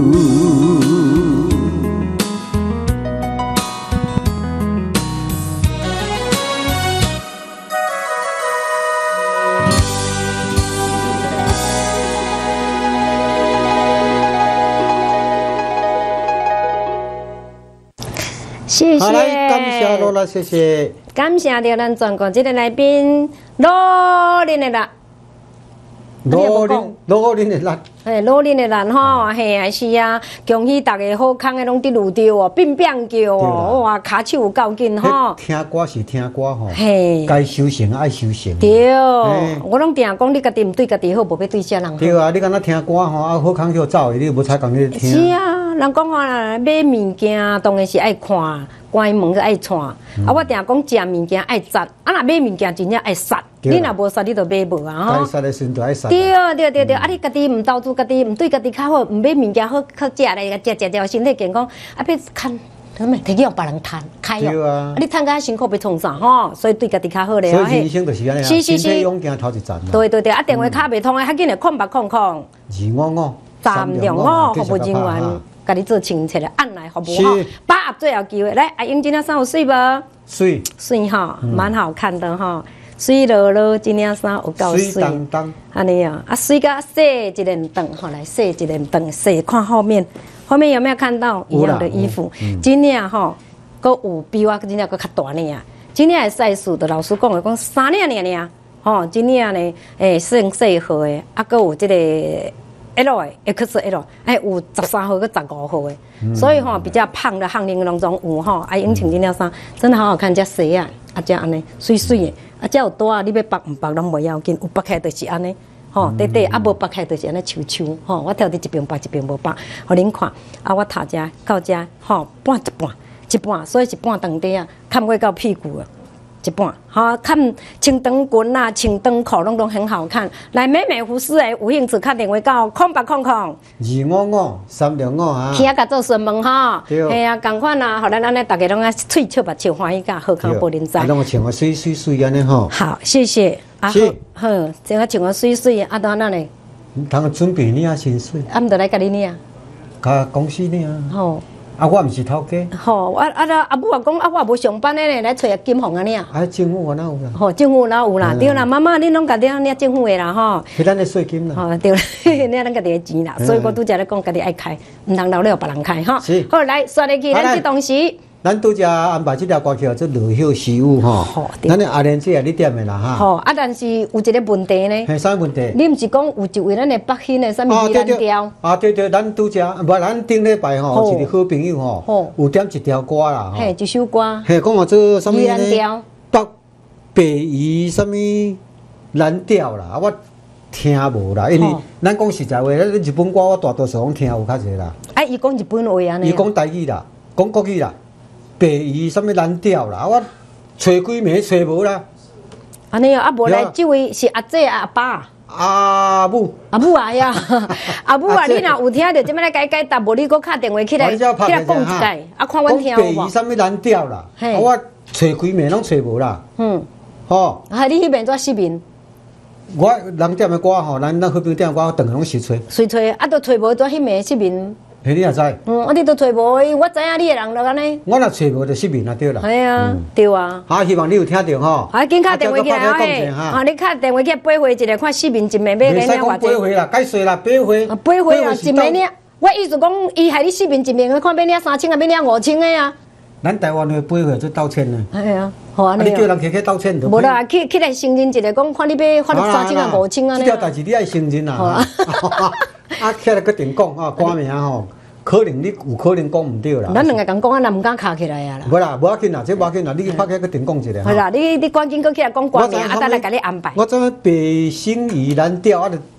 谢谢， 感谢罗拉，谢谢， 感谢到咱全国这个来宾努力的啦， 努力努力的啦， 嘿，努力的人吼，嘿，也是啊，恭喜大家好康的拢伫路着哦，变变叫哦，哇，骹手有够劲吼。 听歌是听歌吼，嘿，该修行爱修行。 对，我拢定讲你家己唔对家己好，无要对啥人好。 对啊，你敢若听歌吼，啊好康就走，你无采讲你听。 是啊。人讲话买物件当然是爱看，关门是爱串。嗯、啊，我定讲食物件爱杀，啊，若买物件真正爱杀。你若无杀，你就买无啊吼。 该杀的时阵就爱杀。 对对对对，嗯、啊，你家己唔投资家己，唔对家己较好，唔买物件好好食咧，食食着身体健康，啊，别看。咁咪摕去用别人贪开用，啊！你贪甲辛苦要创啥吼？所以对家己较好咧。 所以人生就是安尼啊，身体勇行头一站。 对对对，啊，电话卡袂通诶，较紧诶，空白空空。 二五五三两五服务人员，甲你做清澈咧，按来服务吼。把握最后机会，来，阿英今天衫有水无？ 水水吼，蛮好看的吼。水落落，今天衫有够水。 水当当。 安尼啊，啊水甲洗一连顿，吼来洗一连顿，洗看后面。后面有没有看到一样的衣服？嗯、今年吼，佮有比我今年佮较大呢啊！今年的 size 的老师讲的讲三领呢呢，吼，今年呢，诶，算细号的，啊，佮有这个 L 的 X L， 哎，有十三号佮十五号的，嗯、所以吼比较胖的汉林当中有吼，啊，英穿这条衫真的好好看，遮细啊，啊，遮安尼水水的，啊，遮有大啊，你要绑唔绑拢袂要紧，有绑起来就是安尼。吼，短短啊，无绑开就是安尼抽抽，吼，我挑伫一边绑一边无绑，互恁看。啊，我头遮到遮，吼，半一半，一半，所以一半长底啊，看过到屁股啊，一半。好，看穿长裙啦，穿长裤拢都很好看。来，美美服饰诶，有兴趣打电话到空八空空二五五三六五啊。 听啊，甲做询问吼，嘿啊，共款啊，互咱安尼大家拢啊喙笑目笑欢喜甲好康保人在。 啊，拢穿个水水水安尼吼。 好，谢谢。啊好，好，这个穿个水水，啊，当然嘞。 通准备你啊，薪水。 啊，毋得来甲你领。 甲公司领。 吼。 啊，我毋是头家。 吼，啊啊啦，阿母也讲啊，我无上班咧，来找金凤啊领。 啊，政府我哪有啦？ 吼，政府哪有啦？对啦，妈妈恁拢家己领政府的啦，吼。 是咱的税金啦。 吼，对啦，领咱家己的钱啦，所以我拄则咧讲，家己爱开，毋通留了别人开，吼。 是。 好，来，刷入去，咱这东西。 咱拄则安排这条歌曲叫做《落叶习武》吼，咱的阿莲姐也你点的啦哈。 吼，啊，但是有一个问题呢。 系啥问题？ 你毋是讲有一位咱的北京的啥物宜兰调？ 啊对对，咱拄则，无咱顶礼拜吼，一个好朋友吼，有点一条歌啦。 嘿，一首歌。 嘿，讲话做啥物宜兰调。 北北宜啥物蓝调啦，我听无啦，因为咱讲实在话，咱日本歌我大多数拢听有较侪啦。 啊，伊讲日本话安尼。 伊讲台语啦，讲国语啦。北宜什么蓝调啦？我找几暝找无啦。 安尼啊，无来这位是阿姐阿爸。 阿母。 阿母啊呀，阿母啊，你若有听到，即摆来解解答，无你搁敲电话起来，起来讲一解，啊，看阮听有无？ 北宜什么蓝调啦？啊，我找几暝拢找无啦。嗯。吼。 啊，你迄边怎失眠？ 我人点的歌吼，咱咱好朋友点的歌，等拢是找。 随找，啊，都找无，怎迄暝失眠？ 嘿，你也知？ 嗯，我哋都找无，我知影你个人就安尼。 我若找无就失眠啊，对啦。 系啊，对啊。 好，希望你有听到吼。 好，紧敲电话起来嘿。好，你敲电话起来八回一个，看失眠一暝买两偌济。八回啦，该说啦，八回。 八回啊，一暝领。我意思讲，伊害你失眠一暝，看要领三千啊，要领五千个啊。 咱台湾的八回做道歉呢。 系啊，好啊。 你叫人去去道歉就。 无啦，去去来承认一个，讲看你要发三千啊、五千啊。 这条代志你爱承认啊。啊，起来决定讲啊，歌名吼。可能你有可能讲唔对啦。 咱两个讲讲啊，咱唔敢卡起来啊啦。 无啦，无要紧啦，这无要紧啦，你去拍起个电讲一下。 係啦，你你趕緊過起來講歌名，啊，等來甲你安排。 我怎北新宜蘭調啊，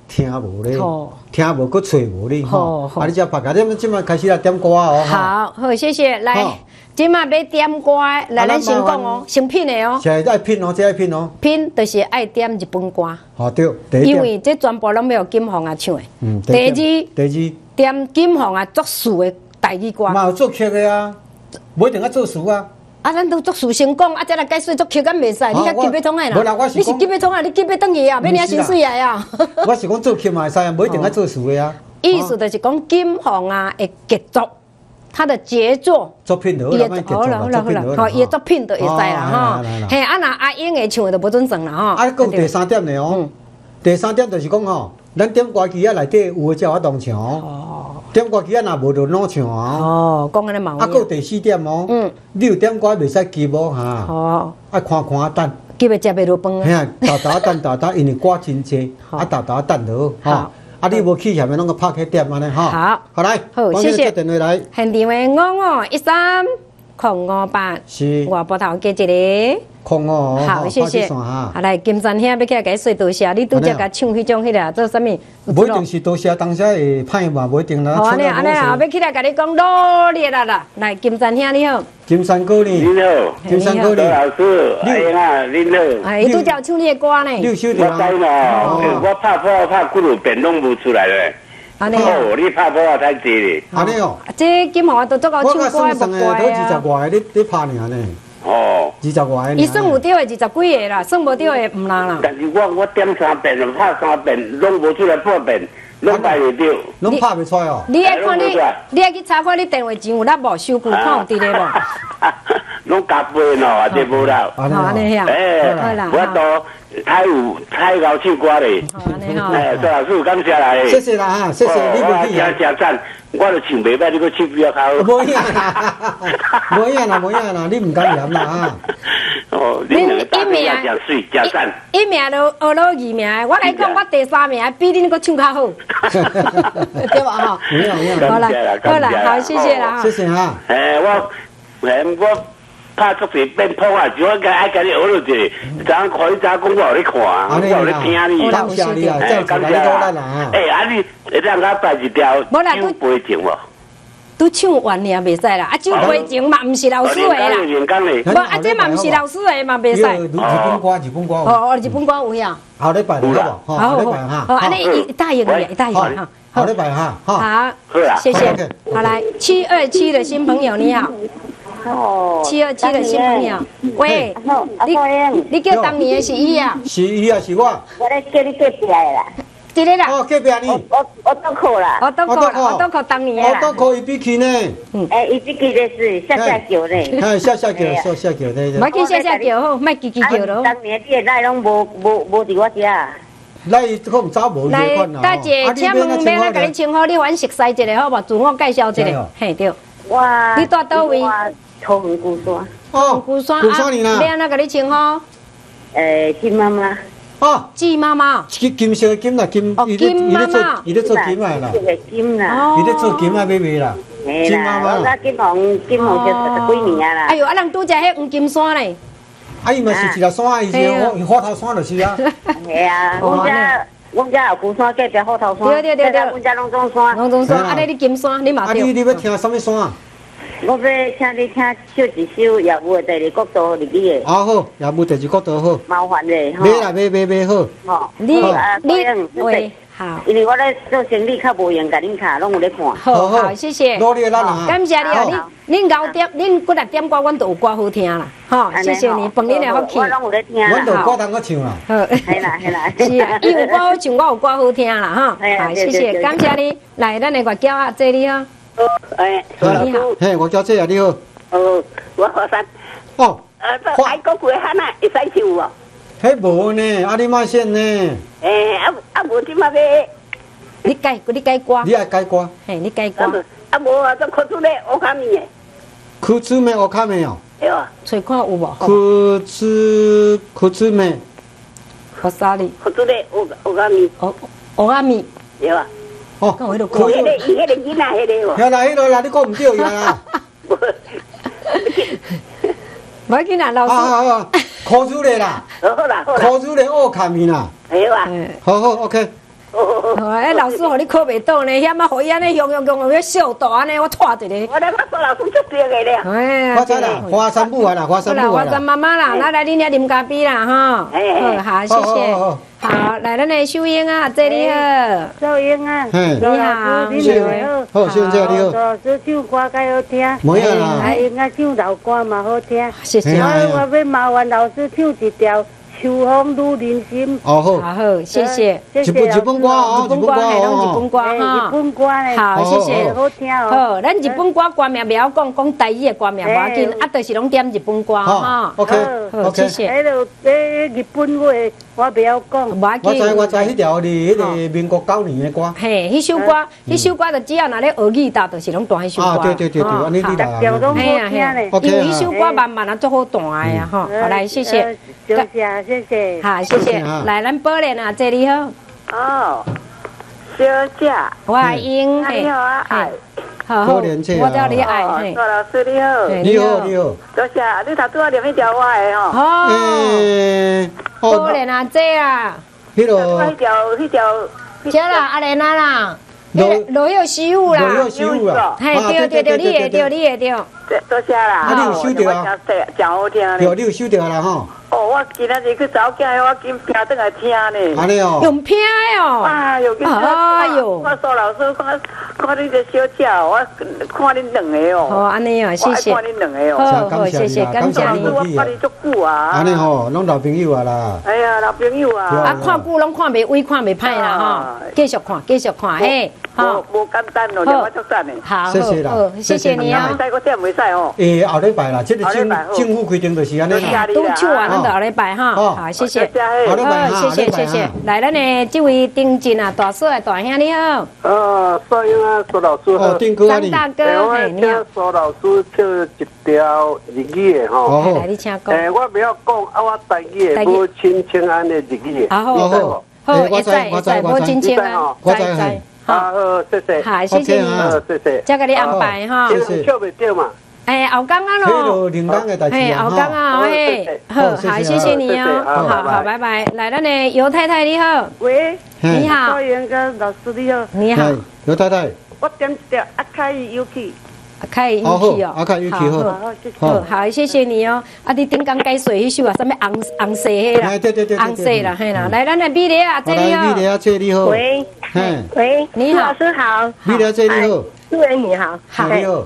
听无咧，听无搁找无咧吼。啊，你只拍个，你们今麦开始来点歌哦。 好，好，谢谢。来，今麦要点歌，来咱先讲哦，先品的哦。 现在爱品哦，这爱品哦。 品就是爱点日本歌。 好对， 因为这全部拢要金凤啊唱的。嗯。第二， 第二点金凤啊作词的台语歌。 嘛有作曲的啊，不一定要作词啊。 啊，咱都作词先讲，啊，再来解说作曲，敢袂使？你遐急要创啊啦？你是急要创啊？你急要转去啊？免你遐心水来啊？ 我是讲作曲嘛会使啊，不一定要作词的啊。 意思就是讲金凤啊的杰作，他的杰作。 作品就好了好了好了，好，伊的作品就会使啦哈。嘿，啊那阿英的唱的就不准算啦哈。 啊，讲第三点呢哦，第三点就是讲吼，咱点歌机啊内底有的才有法当唱哦。点歌机啊，若无就哪唱啊？ 哦，讲安尼嘛。 啊，搁第四点哦。嗯。你有点歌袂使记无哈？哦。爱看看啊等。 记袂食袂落饭啊。 嘿啊，豆豆等豆豆，因为歌真济，啊豆豆等就好。好。啊，你无去下面拢个拍起点安尼哈。 好。 好来。 好，谢谢。 电话来。 现场的五五一三零五八。是。我拨头加一个。 空哦， 好，谢谢。好来，金山兄要起来给说多谢，你拄则甲唱迄种迄个做啥物？ 不一定是多谢，当时会歹嘛，不一定啦。 好，安尼安尼啊，要起来甲你讲努力啦啦。来，金山兄你好。 金山哥你。 你好。 金山哥你。 老师，哎呀，你好。 哎，伊拄则唱你的歌呢。 六首的我知嘛，我拍破拍几路遍拢无出来咧。安尼哦，你拍破太济咧。 安尼哦。 这金华都做到唱歌无怪啊。 我算算的都二十外个，你你拍尔呢？哦，二十外个。 伊算有对的二十几个啦，算无对的唔啦啦。 但是我我点三遍，拍三遍，拢无出来破遍，拢拍袂到， 拢拍袂出来哦。 你爱看你，你爱去查看你电话钱有力无，收据看有伫咧无？ 拢加倍喏，啊，这无啦。 好，安尼呀。 哎，我都太有太高唱歌咧。 好，安尼哈。 哎，周老师感谢啦。 谢谢啦哈，谢谢你不客气。我真赞，我就唱袂歹，你搁唱比较好。 无影啦，无影啦，无影啦，你唔敢嫌啦哈。 哦，你两个大家真水，真赞。 一名都学了二名，我来讲我第三名，比恁搁唱较好。对吧哈？ 没有没有。 好啦，好啦，好，谢谢啦。 谢谢哈。 哎，我，哎我。拍足侪变破啊！就我该爱甲你学落者，昨昏看你早讲，我有咧看，我有咧听你。 感谢你啊！哎，感谢你啦啦！ 哎，啊你会当甲摆一条酒杯情无？ 都唱完了袂使啦！啊，酒杯情嘛，毋是老师的啦。无啊，这嘛毋是老师的嘛，袂使。 日本歌，日本歌。 哦哦，日本歌有呀。 好礼拜好不？好礼拜哈。 好，安尼一答应你，一答应你哈。 好礼拜哈。 好，谢谢。好来，七二七的新朋友你好。哦，七二七的新朋友，喂，你你叫当年的是伊啊？ 是伊啊，是我。 我咧叫你隔壁的啦。 这个啦。 哦，隔壁呢？ 我我倒考啦。 我倒考啦，我倒考当年的啦。 我倒考伊比去呢。 嗯。哎，伊比去的是下下桥呢。 哎，下下桥，下下桥对对。 莫去下下桥好，莫叽叽叫咯。 当年你的奶拢无无无伫我家。 来，可能早无约款啦。 来，大姐，请问要来甲你称呼，你还熟悉一下好无？自我介绍一下。嘿，对。 哇。 你住倒位？ 桃园古山。 哦， 古山古山你啦。 要安怎甲你称呼？ 诶，金妈妈。 哦， 季妈妈。 金金色的金啦，金。 哦，金妈妈。 伊咧做金啊啦。 金啦。 伊咧做金啊，买卖啦。 金妈妈。我甲金红金红就十几年啦。 哎呦，啊人拄则迄黄金山咧。 啊，伊嘛是一条山，伊是花头山就是啊。 系啊，我家我家有古山，隔壁花头山。 对对对对。 我家龙庄山。 龙庄山，啊，你金山，你嘛对。 啊，你你要听什么山？ 我要请你听唱一首业务的第二角度入去的。 好好，业务第二角度好。 麻烦嘞， 买啦，买买买好。 好， 你你喂，好。 因为我咧做生意较无闲，甲恁卡拢有咧看。 好好，谢谢。 努力啦啦。 感谢你哦，你恁熬点，恁几来点歌，阮都有歌好听啦。好，谢谢你，帮恁的福气。 我拢有咧听啦。 阮都有歌通我唱啦。 好，系啦系啦。 是啊，伊有歌好唱，我有歌好听啦哈。好，谢谢，感谢你。来，咱的外交啊，这里哦。 哎， 你好。 嘿，我叫这啊，你好。 哦，我学生。 哦。 呃，外国几汉啊，会使唱无？ 迄无呢，啊你莫先呢？ 诶，啊啊无即马要。 你改，你改歌。 你爱改歌？ 嘿，你改歌。 啊无啊，都考出来乌卡米诶。 考出咩乌卡米哦？ 对啊。 找看有无？ 考出考出咩？ 考啥哩？ 考出来乌乌卡米。 乌乌卡米。 对啊。 哦， 迄个迄个伊迄个囡仔迄个哦。 遐啦，迄个啦，你讲唔对呀啦。 唔要紧啦，老师。 啊啊啊！考出来啦。 好啦好啦。 考出来乌卡米啦。 系啊。 好好 ，OK。 哎，老师，互你考袂到呢，险啊，互伊安尼用用用要笑大安尼，我拖一个。 我来我说老师就对个了。 哎， 我知啦，花生母啊啦，花生母啊啦。 花生妈妈啦，那来恁遐啉咖啡啦，哈。哎，好，谢谢。好，来咱的秀英啊，这里好。 秀英啊， 你好， 你好。 好，秀英姐你好。 老师唱歌介好听。 没有啦。 啊，应该唱老歌嘛好听。 谢谢。 我我要麻烦老师唱一条。秋风入人心。 哦好， 好好，谢谢。 日本日本歌哦， 日本歌系拢日本歌哈。 日本歌咧， 好，谢谢。 好听哦。 好，咱日本歌歌名不要讲，讲台语的歌名无要紧，啊，就是拢点日本歌哈。 OK， 好，谢谢。 迄个诶，日本话我不要讲。 无要紧。 我知我知，迄条哩，迄个民国九年的歌。 嘿，迄首歌，迄首歌就只要拿咧学语达，就是拢弹迄首歌。 啊，对对对对，安尼你来。 嘿啊嘿啊， 因为迄首歌慢慢啊，做好弹的呀哈。好来，谢谢。 谢谢谢谢。 好，谢谢。来，咱宝莲啊，这里好。 哦，小姐。 我爱英。 你好啊，爱。 好好，我叫你爱。 郭老师你好。 你好你好。 多谢，你头拄仔念迄条我的吼。 哦。宝莲啊，这啊。 迄个。 迄条迄条。 这啦，阿莲啊啦。罗罗有师傅啦。 罗有师傅啦。 嘿，对对对，你会对，你会对。 多谢啦。 啊，你有收到啊？ 真好听咧。 对，你有收到啦吼。 哦，我今仔日去找囝，我今听倒来听呢。 安尼哦。 用听的哦。 哎呦，哎呦，我苏老师看看你这小姐，我看你两个哦。 好，安尼哦，谢谢。 看你两个哦。 好好，谢谢，感谢你。 我看你足久啊。 安尼吼，拢老朋友啊啦。 哎呀，老朋友啊。 啊，看久拢看袂微，看袂歹啦哈。继续看，继续看，嘿。 好，无简单哦，两个足赞的。 好， 谢谢啦， 谢谢你啊。 使我点袂使哦。 诶，后礼拜啦，这个政政府规定就是安尼啦。 都唱完了，后礼拜哈。好，谢谢。好，谢谢谢谢。来，咱的这位丁进啊，大嫂的大兄你好。 呃，欢迎啊，苏老师。 哦，丁哥啊， 张大哥，嘿，你好。 苏老师唱一条日语的吼。 来，你请讲。 诶，我不要讲，啊，我台语的母亲请安的日语的。 好好好，好，会使会使，母亲请安， 我知知。 好，谢谢。 好，谢谢你， 谢谢。 再给你安排哈。 谢谢。跳袂掉嘛？ 哎，后刚啊咯。 嘿，铃铛的代志啊。后刚啊，嘿，好，好，谢谢你哦。好好，拜拜。来，咱的尤太太你好。 喂。 你好。 高原跟老师你好。 你好。 尤太太。 我点一条阿凯尤其。 阿凯尤其哦。 阿凯尤其好。 好，好，谢谢你哦。啊，你顶刚解说迄首啊，什么红红色迄啦。 对对对对。 红色啦，嘿啦。来，咱的米莉啊，这里好。 米莉啊，这里好。 喂。喂， 你好， 老师好。 米莉啊，这里好。 苏文你好。 好。你好。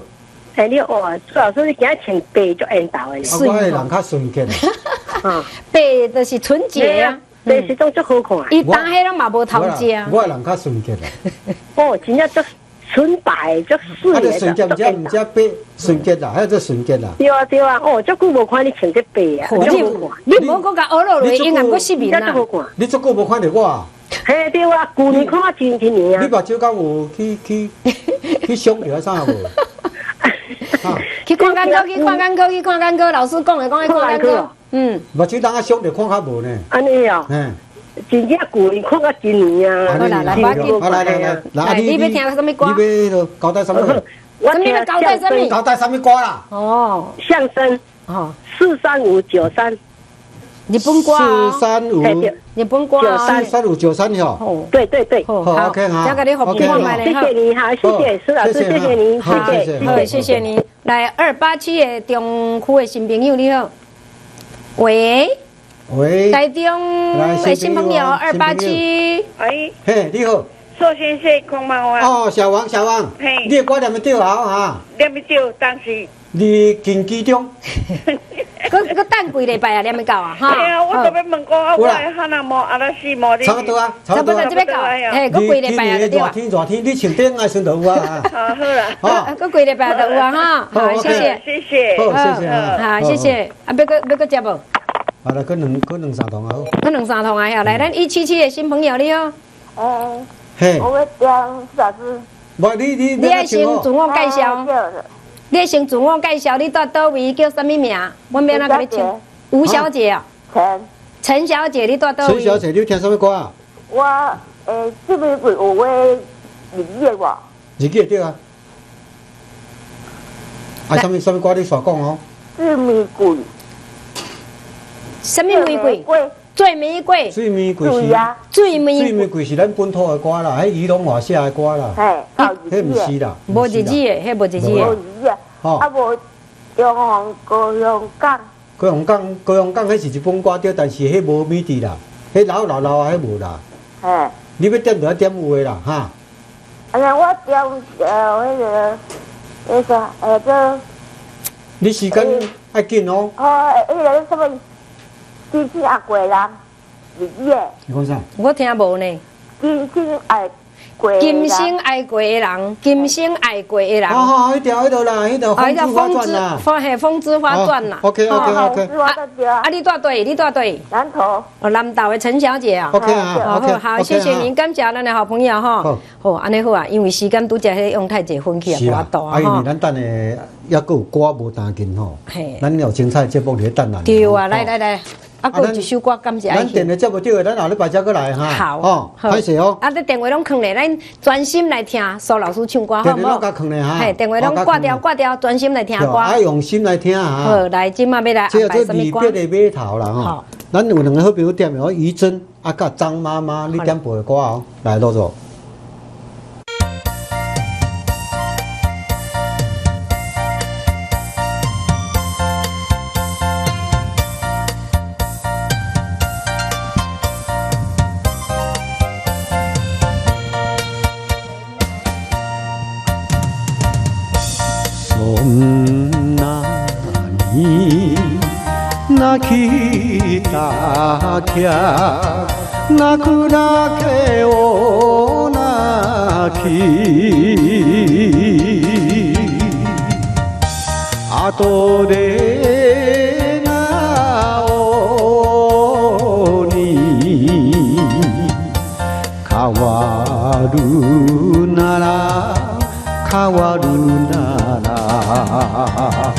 你哦，苏老师你今日穿白就缘投的。 是我的人较纯洁。 啊， 白就是纯洁啊， 白是种足好看。 伊当迄拢嘛无偷食。 我的人较纯洁啦。 哦，真正足纯白足水的。 啊，纯洁唔只唔只白，纯洁啦，还有这纯洁啦。 对啊对啊，哦，足久无看你穿这白啊，足好看。 你无讲甲学落来，因为我失眠啦。 你足久无看到我。 嘿，对啊，旧年看我前前年啊。 你目睭敢有去去去伤着啥无？ 去看眼科，去看眼科，去看眼科。老师讲的，讲去看眼科。嗯。 目睭当啊伤着看较无呢。 安尼哦。嗯。真正旧年看到今年啊。 好啦，来，来来来来， 你要听什么歌？ 你要交代什么？ 我你要交代什么？ 交代什么歌啦？ 哦， 相声。哦。四三五九三。 日本歌哦。 四三五。 日本歌哦。 四三五九三哟。 哦，对对对。 好 OK 哈。 这个你好， 谢谢你好，谢谢苏老师，谢谢您，谢谢， 好，谢谢你。来二八七的中区的新朋友你好。喂。 喂。 台中的新朋友二八七。 喂。 嘿，你好。 苏先生，空吗我？ 哦，小王，小王。嘿。你的歌念得对好哈。 念得对，但是。 你近期中。 佮佮等几礼拜啊，念未到啊？哈。 哎呀，我特别问过啊，我哈那无阿拉是无你。 差不多啊， 差不多这边到。嘿，佮几礼拜啊？ 热天热天，你穿顶爱穿到有啊。 好啦。 好，佮几礼拜就有啊哈。好，谢谢， 谢谢。 好，谢谢。 好，谢谢。啊，要佮要佮接无？ 啊，来，佮两佮两三通啊。 佮两三通啊，呀，来，咱一七七的新朋友你好。 哦。 嘿。 我要讲啥子？ 无你你你爱先自我介绍。你先自我介绍，你住倒位，叫什么名？我免那甲你请。吴小姐啊。 陈。 陈小姐，你住倒位？ 陈小姐，你有听什么歌啊？ 我诶，这边会有话日语的哇。 日语对啊。啊，什么什么歌你煞讲哦？ 是玫瑰。 什么玫瑰？ 醉玫瑰， 醉玫瑰是啊， 醉玫醉玫瑰是咱本土的歌啦，迄移动话写的歌啦。 嘿， 迄唔是啦， 无日子的，迄无日子无的。 语啊，啊无阳光高阳港。 高阳港，高阳港迄是一本歌调，但是迄无米滴啦，迄老老老啊，迄无啦。 嘿， 你要点就要点有的啦，哈。 哎呀，我点呃迄个，那个呃这。 你时间爱紧哦。 哦，迄个什么，金星爱过人，日子的。 你讲啥？ 我听无呢。 金星爱过人。 金星爱过的人，金星爱过的人。 好好，迄条迄条啦，迄条风之花传啦。 风嘿，风之花传啦。 OK OK OK。 啊，你住对，你住对。 南投。 哦，南投的陈小姐啊。 OK 啊 ，OK。好，谢谢您，感谢咱的好朋友哈。 好。 好，安尼好啊，因为时间拄则迄用太济分去啊，无多啊。啊，因为咱等下还佫有歌无弹紧吼。嘿。咱有精彩节目伫等咱。 对啊，来来来。啊，佫有一首歌，感谢。 咱电话接不到的，咱后礼拜再过来哈。 好， 哦，歹势哦。 啊，你电话拢放咧，咱专心来听苏老师唱歌，好唔好？电话拢甲放咧哈。 嘿，电话拢挂掉，挂掉，专心来听歌。 爱用心来听哈。 好，来，今麦要来安排什么歌？ 这这尾头啦吼。咱有两个好朋友点的，于真啊，甲张妈妈，你点播的歌哦，来落座。泣いたきゃ泣くだけを泣き後でなおに変わるなら変わるなら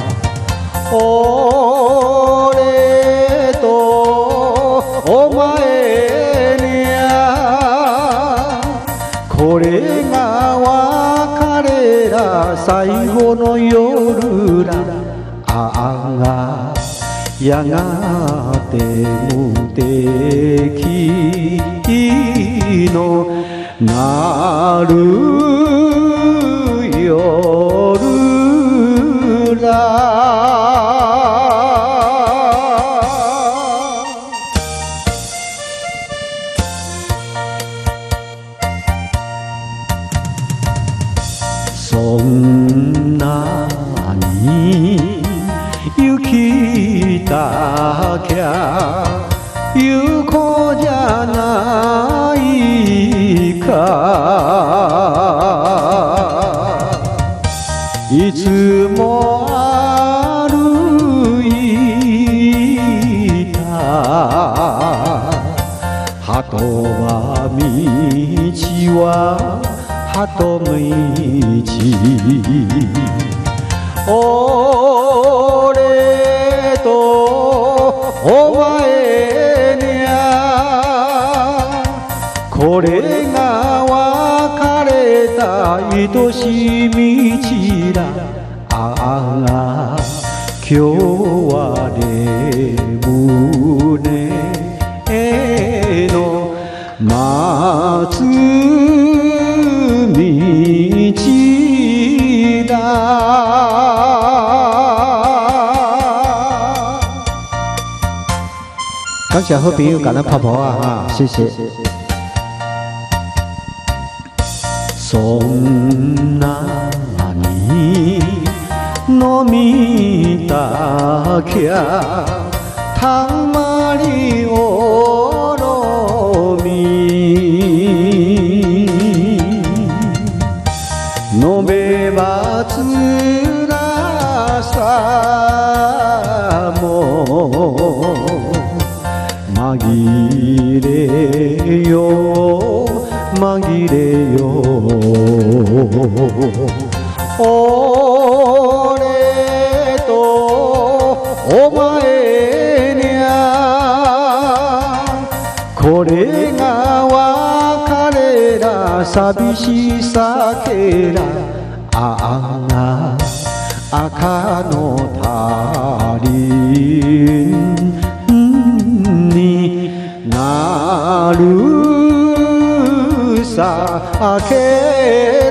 俺とお前にゃこれが別れだ最後の夜だああやがて無敵のなる夜だそんなに行きたきゃ行こうじゃないかいつも歩いた鳩は道は鳩道俺とお前にゃこれが別れた愛しい道だああ今日は眠れの松道だ。感謝好朋友跟咱拍拍啊，謝謝。そんなに飲みたきゃたまりおろみ飲めばつらさも紛れよ紛れよ俺とお前にゃこれが別れだ寂しさけらああ赤の他人に路上开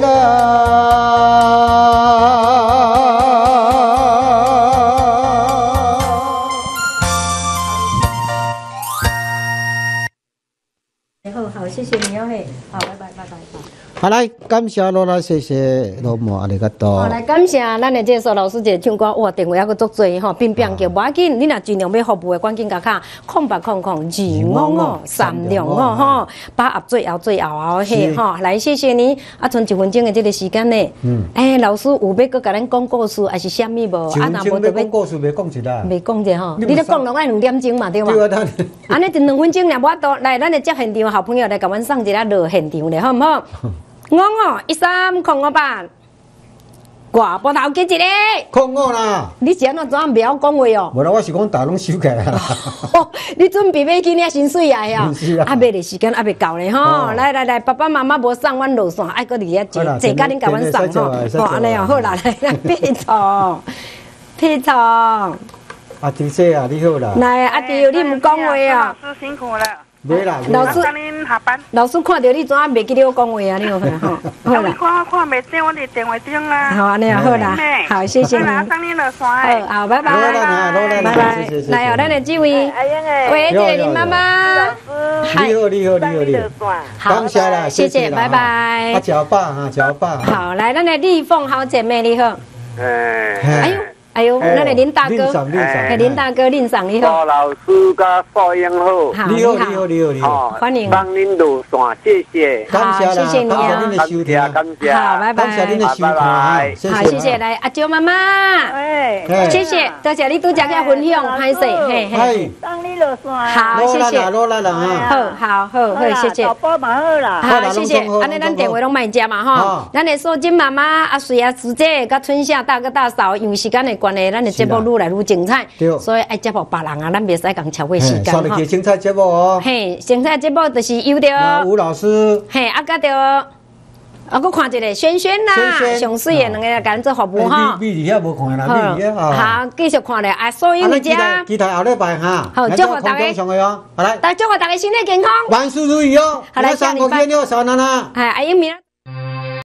好好，谢谢你哦嘿，好，拜拜拜拜。 好来，感谢罗拉，谢谢罗摩阿里嘎多。 好来，感谢咱的这所老师这唱歌，哇，电话还佫足多吼，偏偏叫无要紧，你若尽量要服务的，赶紧甲卡空白空空二五五三六五吼，把握最后最后后嘿吼，来谢谢你，啊，剩一分钟的这个时间呢，嗯，哎，老师有要佫甲咱讲故事，还是虾米无？ 啊，若无要讲故事，袂讲一啦， 袂讲者吼，你咧讲拢爱两点钟嘛，对嘛？对啊，安尼就两分钟，若无多来，咱的接现场好朋友来甲阮送一下落现场咧，好唔好？五五一三空五八，挂波头记一个。 空五啦！ 你是安怎怎样袂晓讲话哦？ 无啦，我是讲大拢收起来啦。 哦，你准备要去领薪水啊？呀，啊，未的时间还未到咧吼。来来来，爸爸妈妈无送阮落线，爱搁伫遐坐坐，甲恁甲阮送吼。哦，安尼哦，好啦，来来，屁虫，屁虫。 阿弟姐啊，你好啦。 来，阿弟，你唔讲话啊？ 老师辛苦了。 没啦， 老师，老师看到你怎啊袂记得我讲话啊？你有看吼？好啦， 看看袂见我伫电话顶啊。 好安尼啊，好啦，好谢谢你。 好， 好，拜拜，拜拜。来哦，咱的这位，喂，这个林妈妈， 你好，你好，你好，你好，感谢啦， 谢谢，拜拜。 啊，脚爸哈，脚爸。 好，来，咱的丽凤好姐妹你好。哎呦。哎呦，咱的林大哥，哎，林大哥，林上你好。 郭老师甲邵英好， 你好，你好，你好，你好， 欢迎。 帮您路线，谢谢。 感谢谢谢你啊， 感谢您的收听， 感谢。 好，拜拜。 感谢您的收听， 好，谢谢。来，阿娇妈妈，哎，谢谢，多谢你拄则个分享，歹势，嘿嘿。 帮你落线。 好，谢谢。 罗拉啦， 好好好，好，谢谢。 宝宝嘛好啦。 好，谢谢。安尼咱电话拢卖接嘛吼，咱的素金妈妈、阿水、阿师姐、甲春夏大哥大嫂，因为时间的关系，咱的节目。愈来愈精彩，所以爱接触别人啊，咱袂使讲超过时间哈。精彩节目哦， 嘿，精彩节目就是有着吴老师， 嘿，啊，甲着，啊，搁看一个轩轩啦，上水的两个甲咱做服务哈。 美丽遐无看啦，美丽啊。 好，继续看咧，啊，所以你只， 期待后礼拜哈。 好，祝福大家， 好来， 祝福大家身体健康， 万事如意哦。 好来，下礼拜六三五六三啦啦。 哎，阿英明。